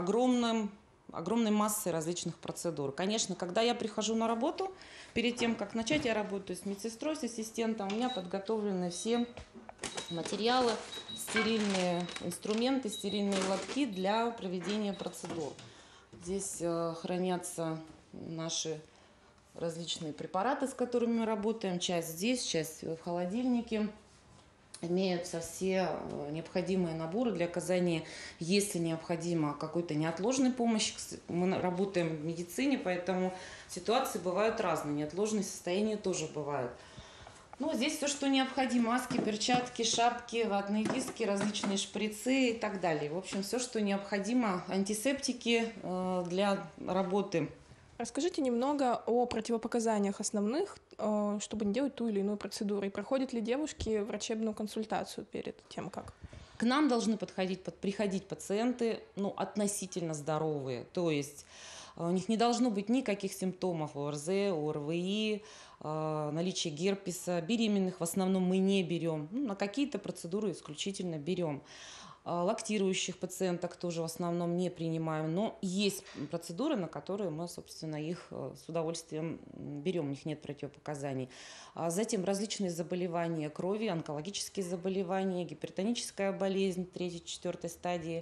E: огромной массой различных процедур. Конечно, когда я прихожу на работу, перед тем, как начать, я работаю с медсестрой, с ассистентом, у меня подготовлены все материалы, стерильные инструменты, стерильные лотки для проведения процедур. Здесь хранятся наши различные препараты, с которыми мы работаем. Часть здесь, часть в холодильнике. Имеются все необходимые наборы для оказания, если необходимо, какой-то неотложной помощи. Мы работаем в медицине, поэтому ситуации бывают разные, неотложные состояния тоже бывают. Здесь все, что необходимо: маски, перчатки, шапки, ватные диски, различные шприцы и так далее. В общем, все, что необходимо, антисептики для работы.
D: Расскажите немного о противопоказаниях основных, чтобы не делать ту или иную процедуру. И проходят ли девушки врачебную консультацию перед тем, как?
E: К нам должны приходить пациенты относительно здоровые. То есть у них не должно быть никаких симптомов ОРЗ, ОРВИ, наличие герпеса. Беременных в основном мы не берем. На какие-то процедуры исключительно берем. Лактирующих пациенток тоже в основном не принимаем, но есть процедуры, на которые мы, собственно, их с удовольствием берем, у них нет противопоказаний. Затем различные заболевания крови, онкологические заболевания, гипертоническая болезнь 3-4 стадии.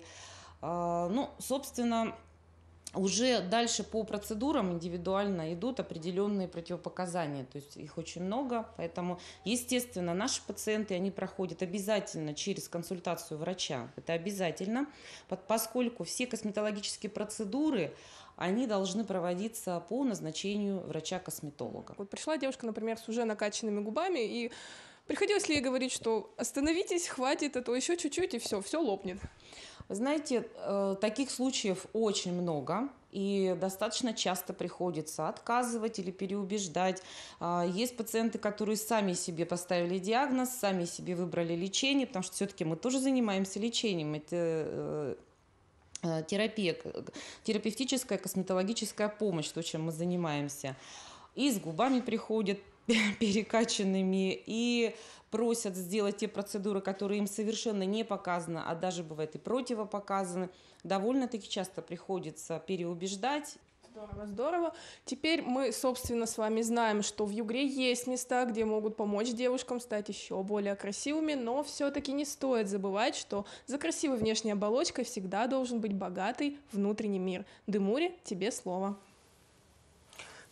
E: Собственно, уже дальше по процедурам индивидуально идут определенные противопоказания, то есть их очень много, поэтому, естественно, наши пациенты, они проходят обязательно через консультацию врача, это обязательно, поскольку все косметологические процедуры, они должны проводиться по назначению врача-косметолога.
D: Вот пришла девушка, например, с уже накачанными губами, и приходилось ли ей говорить, что остановитесь, хватит, а то еще чуть-чуть, и все лопнет?
E: Вы знаете, таких случаев очень много, и достаточно часто приходится отказывать или переубеждать. Есть пациенты, которые сами себе поставили диагноз, сами себе выбрали лечение, потому что все-таки мы тоже занимаемся лечением. Это терапия, терапевтическая косметологическая помощь, то, чем мы занимаемся. И с губами приходят перекачанными, и просят сделать те процедуры, которые им совершенно не показаны, а даже бывает и противопоказаны. Довольно-таки часто приходится переубеждать.
D: Здорово. Теперь мы, собственно, с вами знаем, что в Югре есть места, где могут помочь девушкам стать еще более красивыми, но все-таки не стоит забывать, что за красивой внешней оболочкой всегда должен быть богатый внутренний мир. Демури, тебе слово.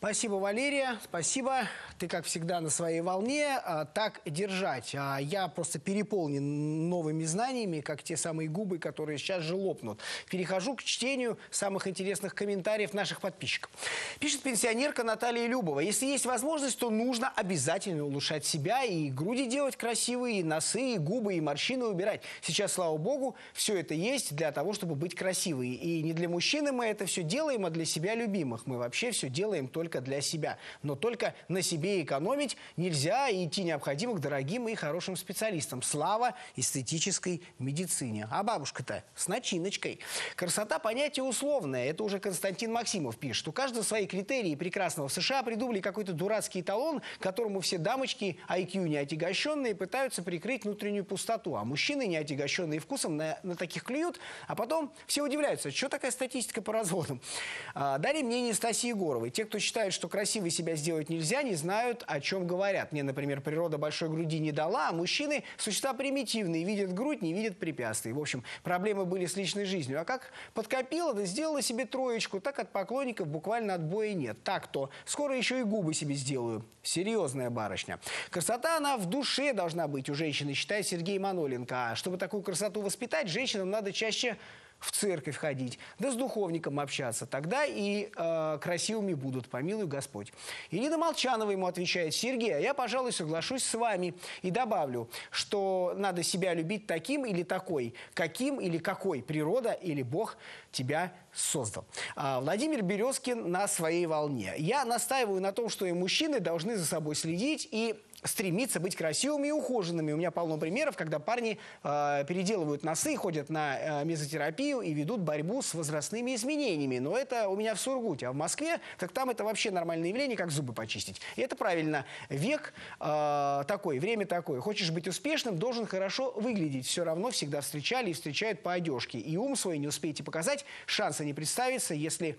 A: Спасибо, Валерия. Спасибо. Ты, как всегда, на своей волне. Так держать. Я просто переполнен новыми знаниями, как те самые губы, которые сейчас же лопнут. Перехожу к чтению самых интересных комментариев наших подписчиков. Пишет пенсионерка Наталья Любова. Если есть возможность, то нужно обязательно улучшать себя и груди делать красивые, и носы, и губы, и морщины убирать. Сейчас, слава богу, все это есть для того, чтобы быть красивой. И не для мужчины мы это все делаем, а для себя любимых. Мы вообще все делаем только для себя. Но только на себе экономить нельзя, и идти необходимо к дорогим и хорошим специалистам. Слава эстетической медицине. А бабушка-то с начиночкой. Красота – понятие условное. Это уже Константин Максимов пишет. У каждого свои критерии. Прекрасного в США придумали какой-то дурацкий эталон, которому все дамочки IQ не отягощенные пытаются прикрыть внутреннюю пустоту. А мужчины, не отягощенные вкусом, на таких клюют. А потом все удивляются, что такая статистика по разводам. Далее мнение Стасии Егоровой. Те, кто считает, что красивой себя сделать нельзя, не знают, о чем говорят. Мне, например, природа большой груди не дала, а мужчины – существа примитивные, видят грудь, не видят препятствий. В общем, проблемы были с личной жизнью. А как подкопила, да сделала себе троечку, так от поклонников буквально отбоя нет. Так-то. Скоро еще и губы себе сделаю. Серьезная барышня. Красота, она в душе должна быть у женщины, считает Сергей Маноленко. А чтобы такую красоту воспитать, женщинам надо чаще в церковь ходить, да с духовником общаться. Тогда и красивыми будут, помилуй Господь. Ирина Молчанова ему отвечает: Сергей, а я, пожалуй, соглашусь с вами. И добавлю, что надо себя любить таким или такой, каким или какой природа или Бог тебя создал. Владимир Березкин на своей волне. Я настаиваю на том, что и мужчины должны за собой следить и стремиться быть красивыми и ухоженными. У меня полно примеров, когда парни переделывают носы, ходят на мезотерапию и ведут борьбу с возрастными изменениями. Но это у меня в Сургуте. А в Москве, так там это вообще нормальное явление, как зубы почистить. И это правильно. Век такой, время такое. Хочешь быть успешным, должен хорошо выглядеть. Все равно всегда встречали и встречают по одежке. И ум свой не успеете показать, шанса не представится, если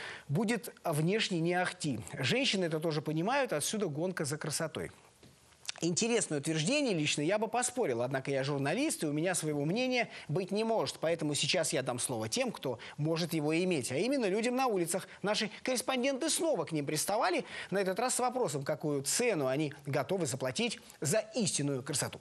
A: будет внешне не ахти. Женщины это тоже понимают, отсюда гонка за красотой. Интересное утверждение лично я бы поспорил, однако я журналист, и у меня своего мнения быть не может. Поэтому сейчас я дам слово тем, кто может его иметь, а именно людям на улицах. Наши корреспонденты снова к ним приставали, на этот раз с вопросом, какую цену они готовы заплатить за истинную красоту.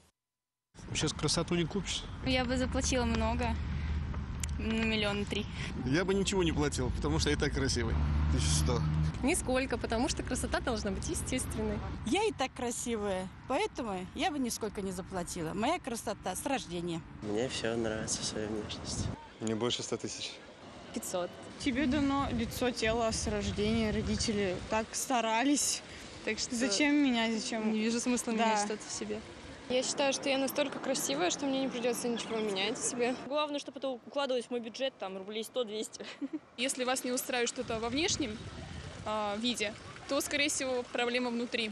S: Сейчас красоту не купишь.
F: Я бы заплатила много, ну, 3 миллиона.
S: Я бы ничего не платил, потому что я и так красивый. 1100.
H: Нисколько, потому что красота должна быть естественной.
I: Я и так красивая, поэтому я бы нисколько не заплатила. Моя красота с рождения.
J: Мне все нравится, своя внешность.
S: Не больше 100 000.
H: 500.
L: Тебе дано лицо, тело с рождения. Родители так старались. Так что зачем менять? Зачем?
H: Не вижу смысла менять что-то в себе. Я считаю, что я настолько красивая, что мне не придется ничего менять в себе.
V: Главное, чтобы это укладывалось в мой бюджет, там, рублей 100-200.
D: Если вас не устраивает что-то во внешнем виде, то, скорее всего, проблема внутри.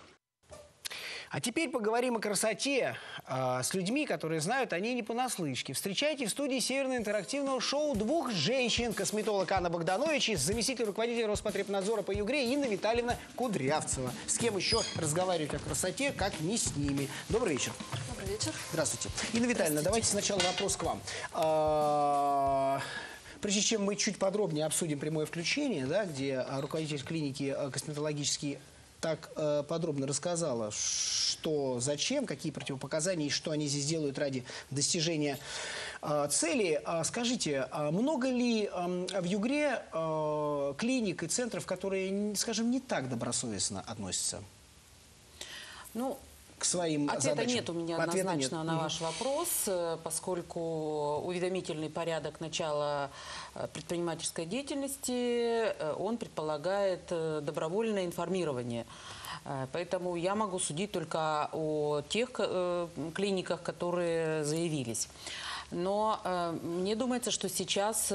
A: А теперь поговорим о красоте с людьми, которые знают о ней не понаслышке. Встречайте в студии Северного интерактивного шоу двух женщин. Косметолог Анна Богданович и заместитель руководителя Роспотребнадзора по Югре Инна Витальевна Кудрявцева. С кем еще разговаривать о красоте, как не с ними. Добрый вечер.
H: Добрый вечер.
A: Здравствуйте. Инна Витальевна, давайте сначала вопрос к вам. Прежде чем мы чуть подробнее обсудим прямое включение, да, где руководитель клиники косметологический так подробно рассказала, что, зачем, какие противопоказания и что они здесь делают ради достижения цели. Скажите, много ли в Югре клиник и центров, которые, скажем, не так добросовестно относятся?
E: Ну,
A: к своим
E: ответа
A: задачам?
E: нет у меня однозначно на ваш вопрос, поскольку уведомительный порядок начала предпринимательской деятельности, он предполагает добровольное информирование. Поэтому я могу судить только о тех клиниках, которые заявились. Но мне думается, что сейчас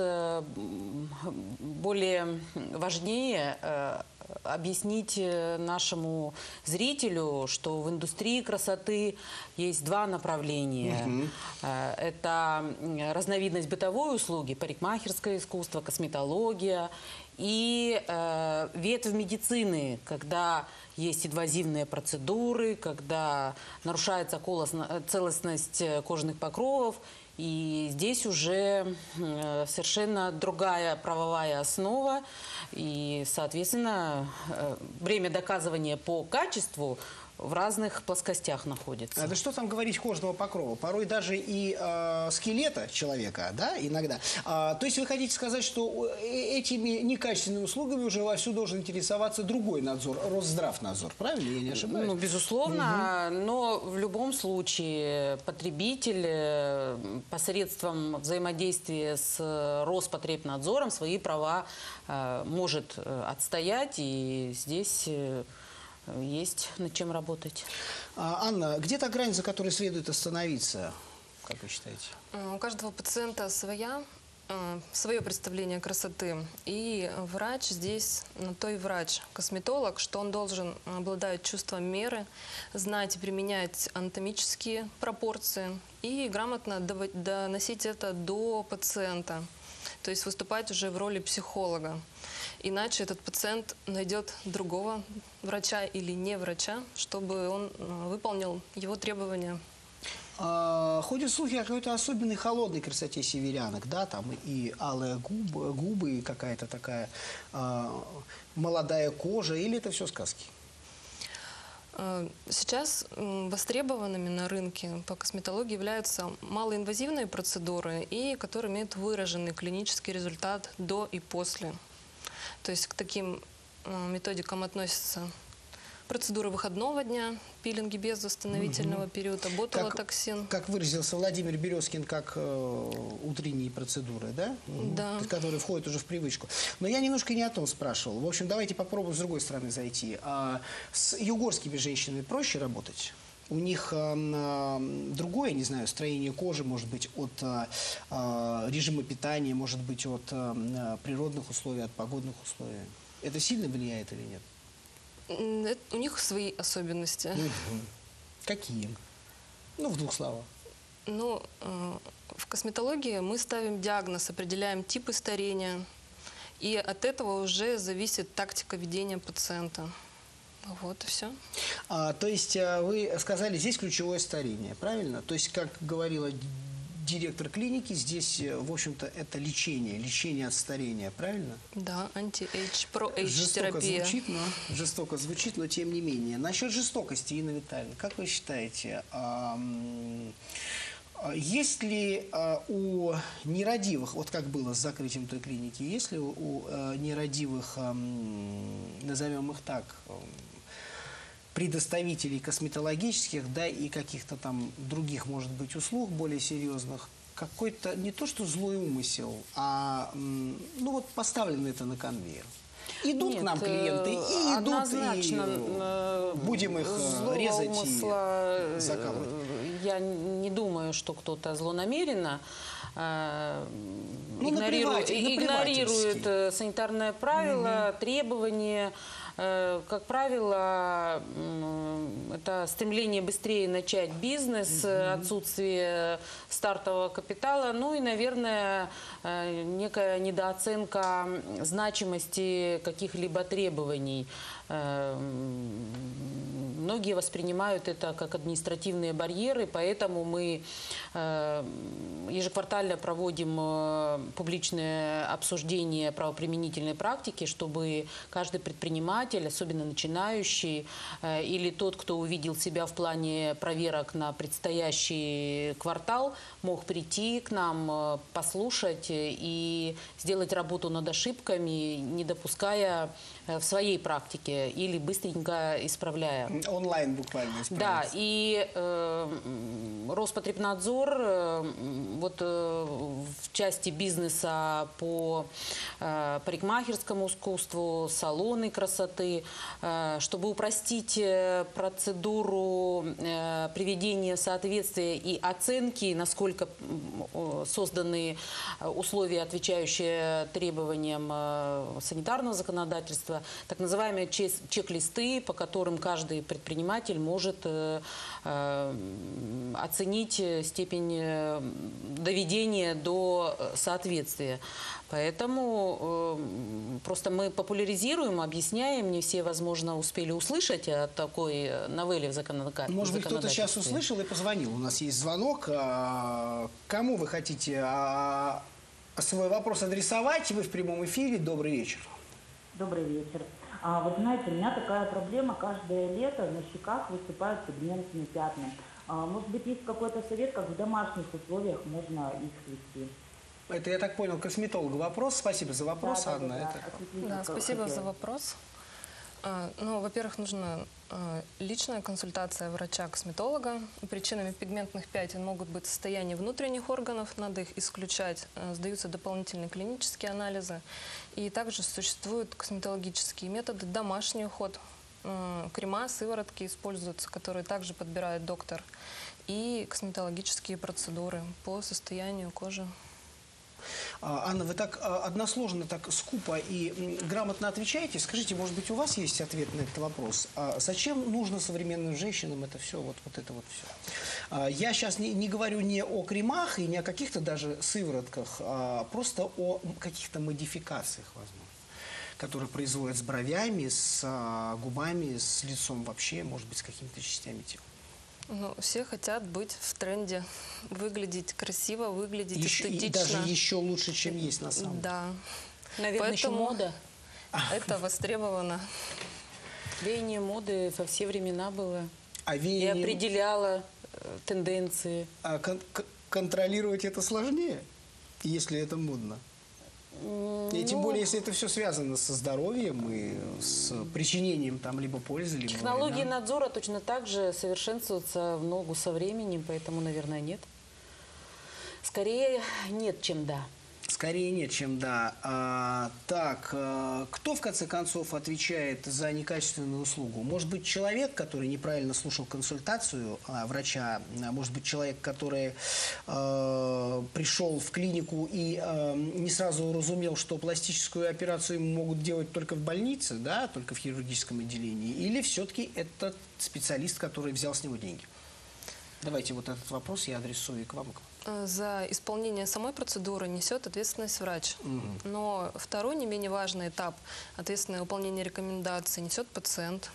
E: более важнее объяснить нашему зрителю, что в индустрии красоты есть два направления. Это разновидность бытовой услуги, парикмахерское искусство, косметология и ветвь медицины, когда есть инвазивные процедуры, когда нарушается целостность кожных покровов. И здесь уже совершенно другая правовая основа. И, соответственно, время доказывания по качеству в разных плоскостях находится.
A: А да что там говорить кожного покрова? Порой даже и скелета человека, да, иногда. То есть вы хотите сказать, что этими некачественными услугами уже вовсю должен интересоваться другой надзор, Росздравнадзор, правильно? Я не ошибаюсь?
E: Ну, безусловно, но в любом случае потребитель посредством взаимодействия с Роспотребнадзором свои права может отстоять, и здесь есть над чем работать.
A: Анна, где та грань, за которой следует остановиться, как вы считаете?
H: У каждого пациента свое представление красоты. И врач здесь, той врач, косметолог, что он должен обладать чувством меры, знать и применять анатомические пропорции и грамотно доносить это до пациента. То есть выступать уже в роли психолога. Иначе этот пациент найдет другого врача или не врача, чтобы он выполнил его требования.
A: Ходят слухи о какой-то особенной холодной красоте северянок, да, там и алые губы, и какая-то такая молодая кожа, или это все сказки?
H: Сейчас востребованными на рынке по косметологии являются малоинвазивные процедуры, и которые имеют выраженный клинический результат до и после. То есть к таким методикам относятся процедуры выходного дня, пилинги без восстановительного периода, ботулотоксин.
A: Как выразился Владимир Березкин, как утренние процедуры, да?
H: Да.
A: Которые входят уже в привычку. Но я немножко не о том спрашивал. В общем, давайте попробуем с другой стороны зайти. С югорскими женщинами проще работать? У них другое, не знаю, строение кожи, может быть, от режима питания, может быть, от природных условий, от погодных условий. Это сильно влияет или нет?
H: У них свои особенности.
A: Какие? Ну, в двух словах.
H: Ну, в косметологии мы ставим диагноз, определяем типы старения, и от этого уже зависит тактика ведения пациента. Вот и все.
A: То есть вы сказали, здесь ключевое старение, правильно? То есть, как говорила директор клиники, здесь, в общем-то, это лечение от старения, правильно?
H: Да, анти-эйдж, про-эйдж-терапия.
A: Жестоко звучит, но тем не менее. Насчет жестокости, Инна Витальевна, как вы считаете, есть ли у нерадивых, вот как было с закрытием той клиники, есть ли у нерадивых, назовем их так, предоставителей косметологических, да, и каких-то там других, может быть, услуг более серьезных, какой-то не то что злой умысел, а ну вот поставлено это на конвейер. Идут к нам клиенты, и идут, и будем их резать и закалывать.
E: Я не думаю, что кто-то злонамеренно игнорирует санитарные правила, требования. Как правило, это стремление быстрее начать бизнес, отсутствие стартового капитала, ну и, наверное, некая недооценка значимости каких-либо требований. Многие воспринимают это как административные барьеры, поэтому мы ежеквартально проводим публичное обсуждение правоприменительной практики, чтобы каждый предприниматель, особенно начинающий, или тот, кто увидел себя в плане проверок на предстоящий квартал, мог прийти к нам, послушать и сделать работу над ошибками, не допуская в своей практике или быстренько исправляя.
A: Онлайн буквально исправляется.
E: Да, и Роспотребнадзор вот в части бизнеса по парикмахерскому искусству, салоны красоты, чтобы упростить процедуру приведения в соответствие и оценки, насколько созданы условия, отвечающие требованиям санитарного законодательства, так называемые чек-листы, по которым каждый предприниматель предприниматель может оценить степень доведения до соответствия. Поэтому просто мы популяризируем, объясняем, не все, возможно, успели услышать о такой новелле в законодательстве.
A: Может быть, кто-то сейчас услышал и позвонил. У нас есть звонок. Кому вы хотите свой вопрос адресовать? Вы в прямом эфире. Добрый вечер.
M: Добрый вечер. Вот знаете, у меня такая проблема. Каждое лето на щеках выступают пигментные пятна. Может быть, есть какой-то совет, как в домашних условиях можно их свести?
A: Это, я так понял, косметологу вопрос. Спасибо за вопрос, да, Анна.
H: Да, спасибо за вопрос. Ну, во-первых, нужна личная консультация врача-косметолога. Причинами пигментных пятен могут быть состояние внутренних органов, надо их исключать. Сдаются дополнительные клинические анализы. И также существуют косметологические методы, домашний уход. Крема, сыворотки используются, которые также подбирает доктор. И косметологические процедуры по состоянию кожи.
A: Анна, вы так односложно, так скупо и грамотно отвечаете. Скажите, может быть, у вас есть ответ на этот вопрос? Зачем нужно современным женщинам это все, вот это вот все? Я сейчас не говорю не о кремах и не о каких-то даже сыворотках, а просто о каких-то модификациях, возможно, которые производят с бровями, с губами, с лицом вообще, может быть, с какими-то частями тела.
H: Ну, все хотят быть в тренде, выглядеть красиво, выглядеть эстетично.
A: И даже еще лучше, чем есть на самом деле.
H: Да.
E: Наверное, еще мода.
H: Это востребовано.
E: Веяние моды во все времена было.
A: И
E: определяло тенденции.
A: А контролировать это сложнее, если это модно? И тем более, если это все связано со здоровьем и с причинением там либо пользы, либо
E: технологии надзора точно так же совершенствуются в ногу со временем, поэтому, наверное, нет. Скорее нет, чем да.
A: Скорее нет, чем да. Кто в конце концов отвечает за некачественную услугу? Может быть, человек, который неправильно слушал консультацию врача, может быть, человек, который пришел в клинику и не сразу уразумел, что пластическую операцию ему могут делать только в больнице, да, только в хирургическом отделении, или все-таки это специалист, который взял с него деньги? Давайте вот этот вопрос я адресую и к вам.
H: За исполнение самой процедуры несет ответственность врач. Но второй, не менее важный этап, ответственное выполнение рекомендаций, несет пациент.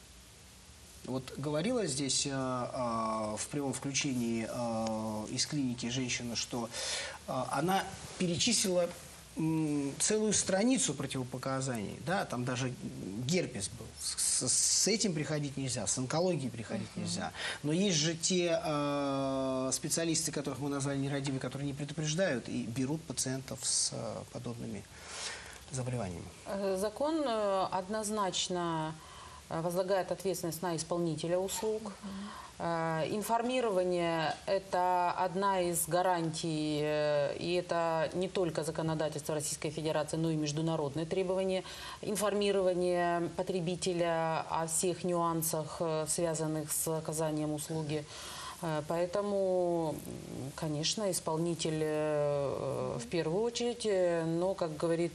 A: Вот говорила здесь в прямом включении из клиники женщина, что она перечислила целую страницу противопоказаний, да, там даже герпес был. С этим приходить нельзя, с онкологией приходить нельзя. Но есть же те специалисты, которых мы назвали нерадивыми, которые не предупреждают и берут пациентов с подобными заболеваниями.
E: Закон однозначно возлагает ответственность на исполнителя услуг. Информирование – это одна из гарантий, и это не только законодательство Российской Федерации, но и международные требования. Информирование потребителя о всех нюансах, связанных с оказанием услуги. Поэтому, конечно, исполнитель в первую очередь, но, как говорит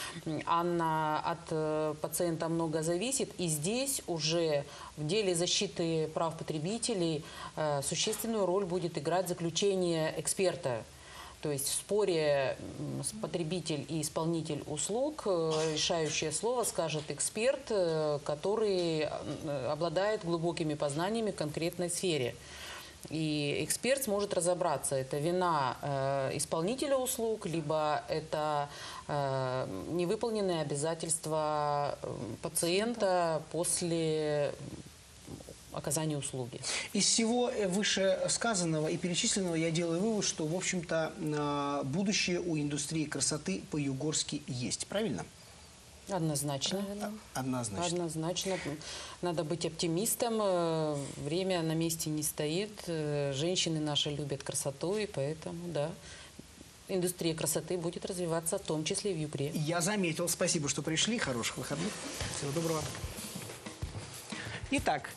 E: Анна, от пациента много зависит. И здесь уже в деле защиты прав потребителей существенную роль будет играть заключение эксперта. То есть в споре потребитель и исполнитель услуг решающее слово скажет эксперт, который обладает глубокими познаниями в конкретной сфере. И эксперт сможет разобраться, это вина исполнителя услуг, либо это невыполненные обязательства пациента после оказания услуги.
A: Из всего вышесказанного и перечисленного я делаю вывод, что, в общем-то, будущее у индустрии красоты по-югорски есть. Правильно?
E: Однозначно.
A: Однозначно.
E: Однозначно. Надо быть оптимистом. Время на месте не стоит. Женщины наши любят красоту, и поэтому, да, индустрия красоты будет развиваться, в том числе и в Югре. Я
A: заметил. Спасибо, что пришли. Хороших выходных. Всего доброго. Итак,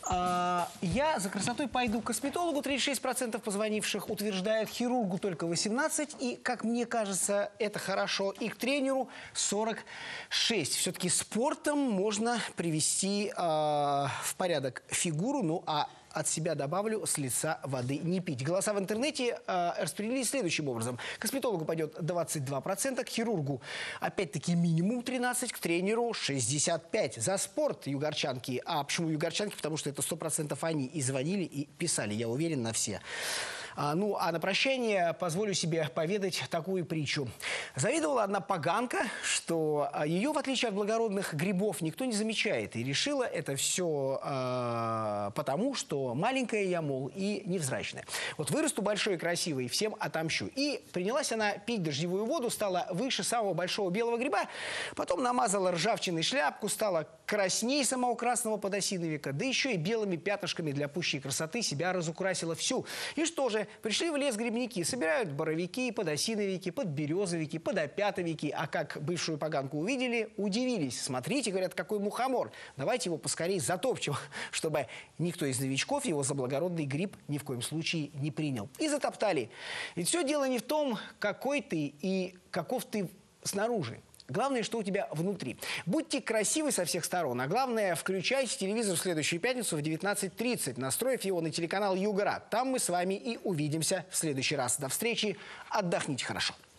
A: Я за красотой пойду к косметологу, 36% позвонивших утверждают, хирургу только 18%, и, как мне кажется, это хорошо, и к тренеру 46%. Все-таки спортом можно привести в порядок фигуру, ну а от себя добавлю, с лица воды не пить. Голоса в интернете распределились следующим образом. К косметологу пойдет 22%, к хирургу опять-таки минимум 13%, к тренеру 65%. За спорт югорчанки. А почему югорчанки? Потому что это 100% они и звонили, и писали, я уверен, на все. Ну, а на прощание позволю себе поведать такую притчу. Завидовала одна поганка, что ее, в отличие от благородных грибов, никто не замечает. И решила это все потому, что маленькая я, мол, и невзрачная. Вот вырасту большой и красивой, всем отомщу. И принялась она пить дождевую воду, стала выше самого большого белого гриба, потом намазала ржавчиной шляпку, стала красней самого красного подосиновика, да еще и белыми пятнышками для пущей красоты себя разукрасила всю. И что же? Пришли в лес грибники, собирают боровики, подосиновики, подберезовики, подопятовики. А как бывшую поганку увидели, удивились. Смотрите, говорят, какой мухомор. Давайте его поскорее затопчем, чтобы никто из новичков его за благородный гриб ни в коем случае не принял. И затоптали. Ведь все дело не в том, какой ты и каков ты снаружи. Главное, что у тебя внутри. Будьте красивы со всех сторон. А главное, включайте телевизор в следующую пятницу в 19:30, настроив его на телеканал Югора. Там мы с вами и увидимся в следующий раз. До встречи. Отдохните хорошо.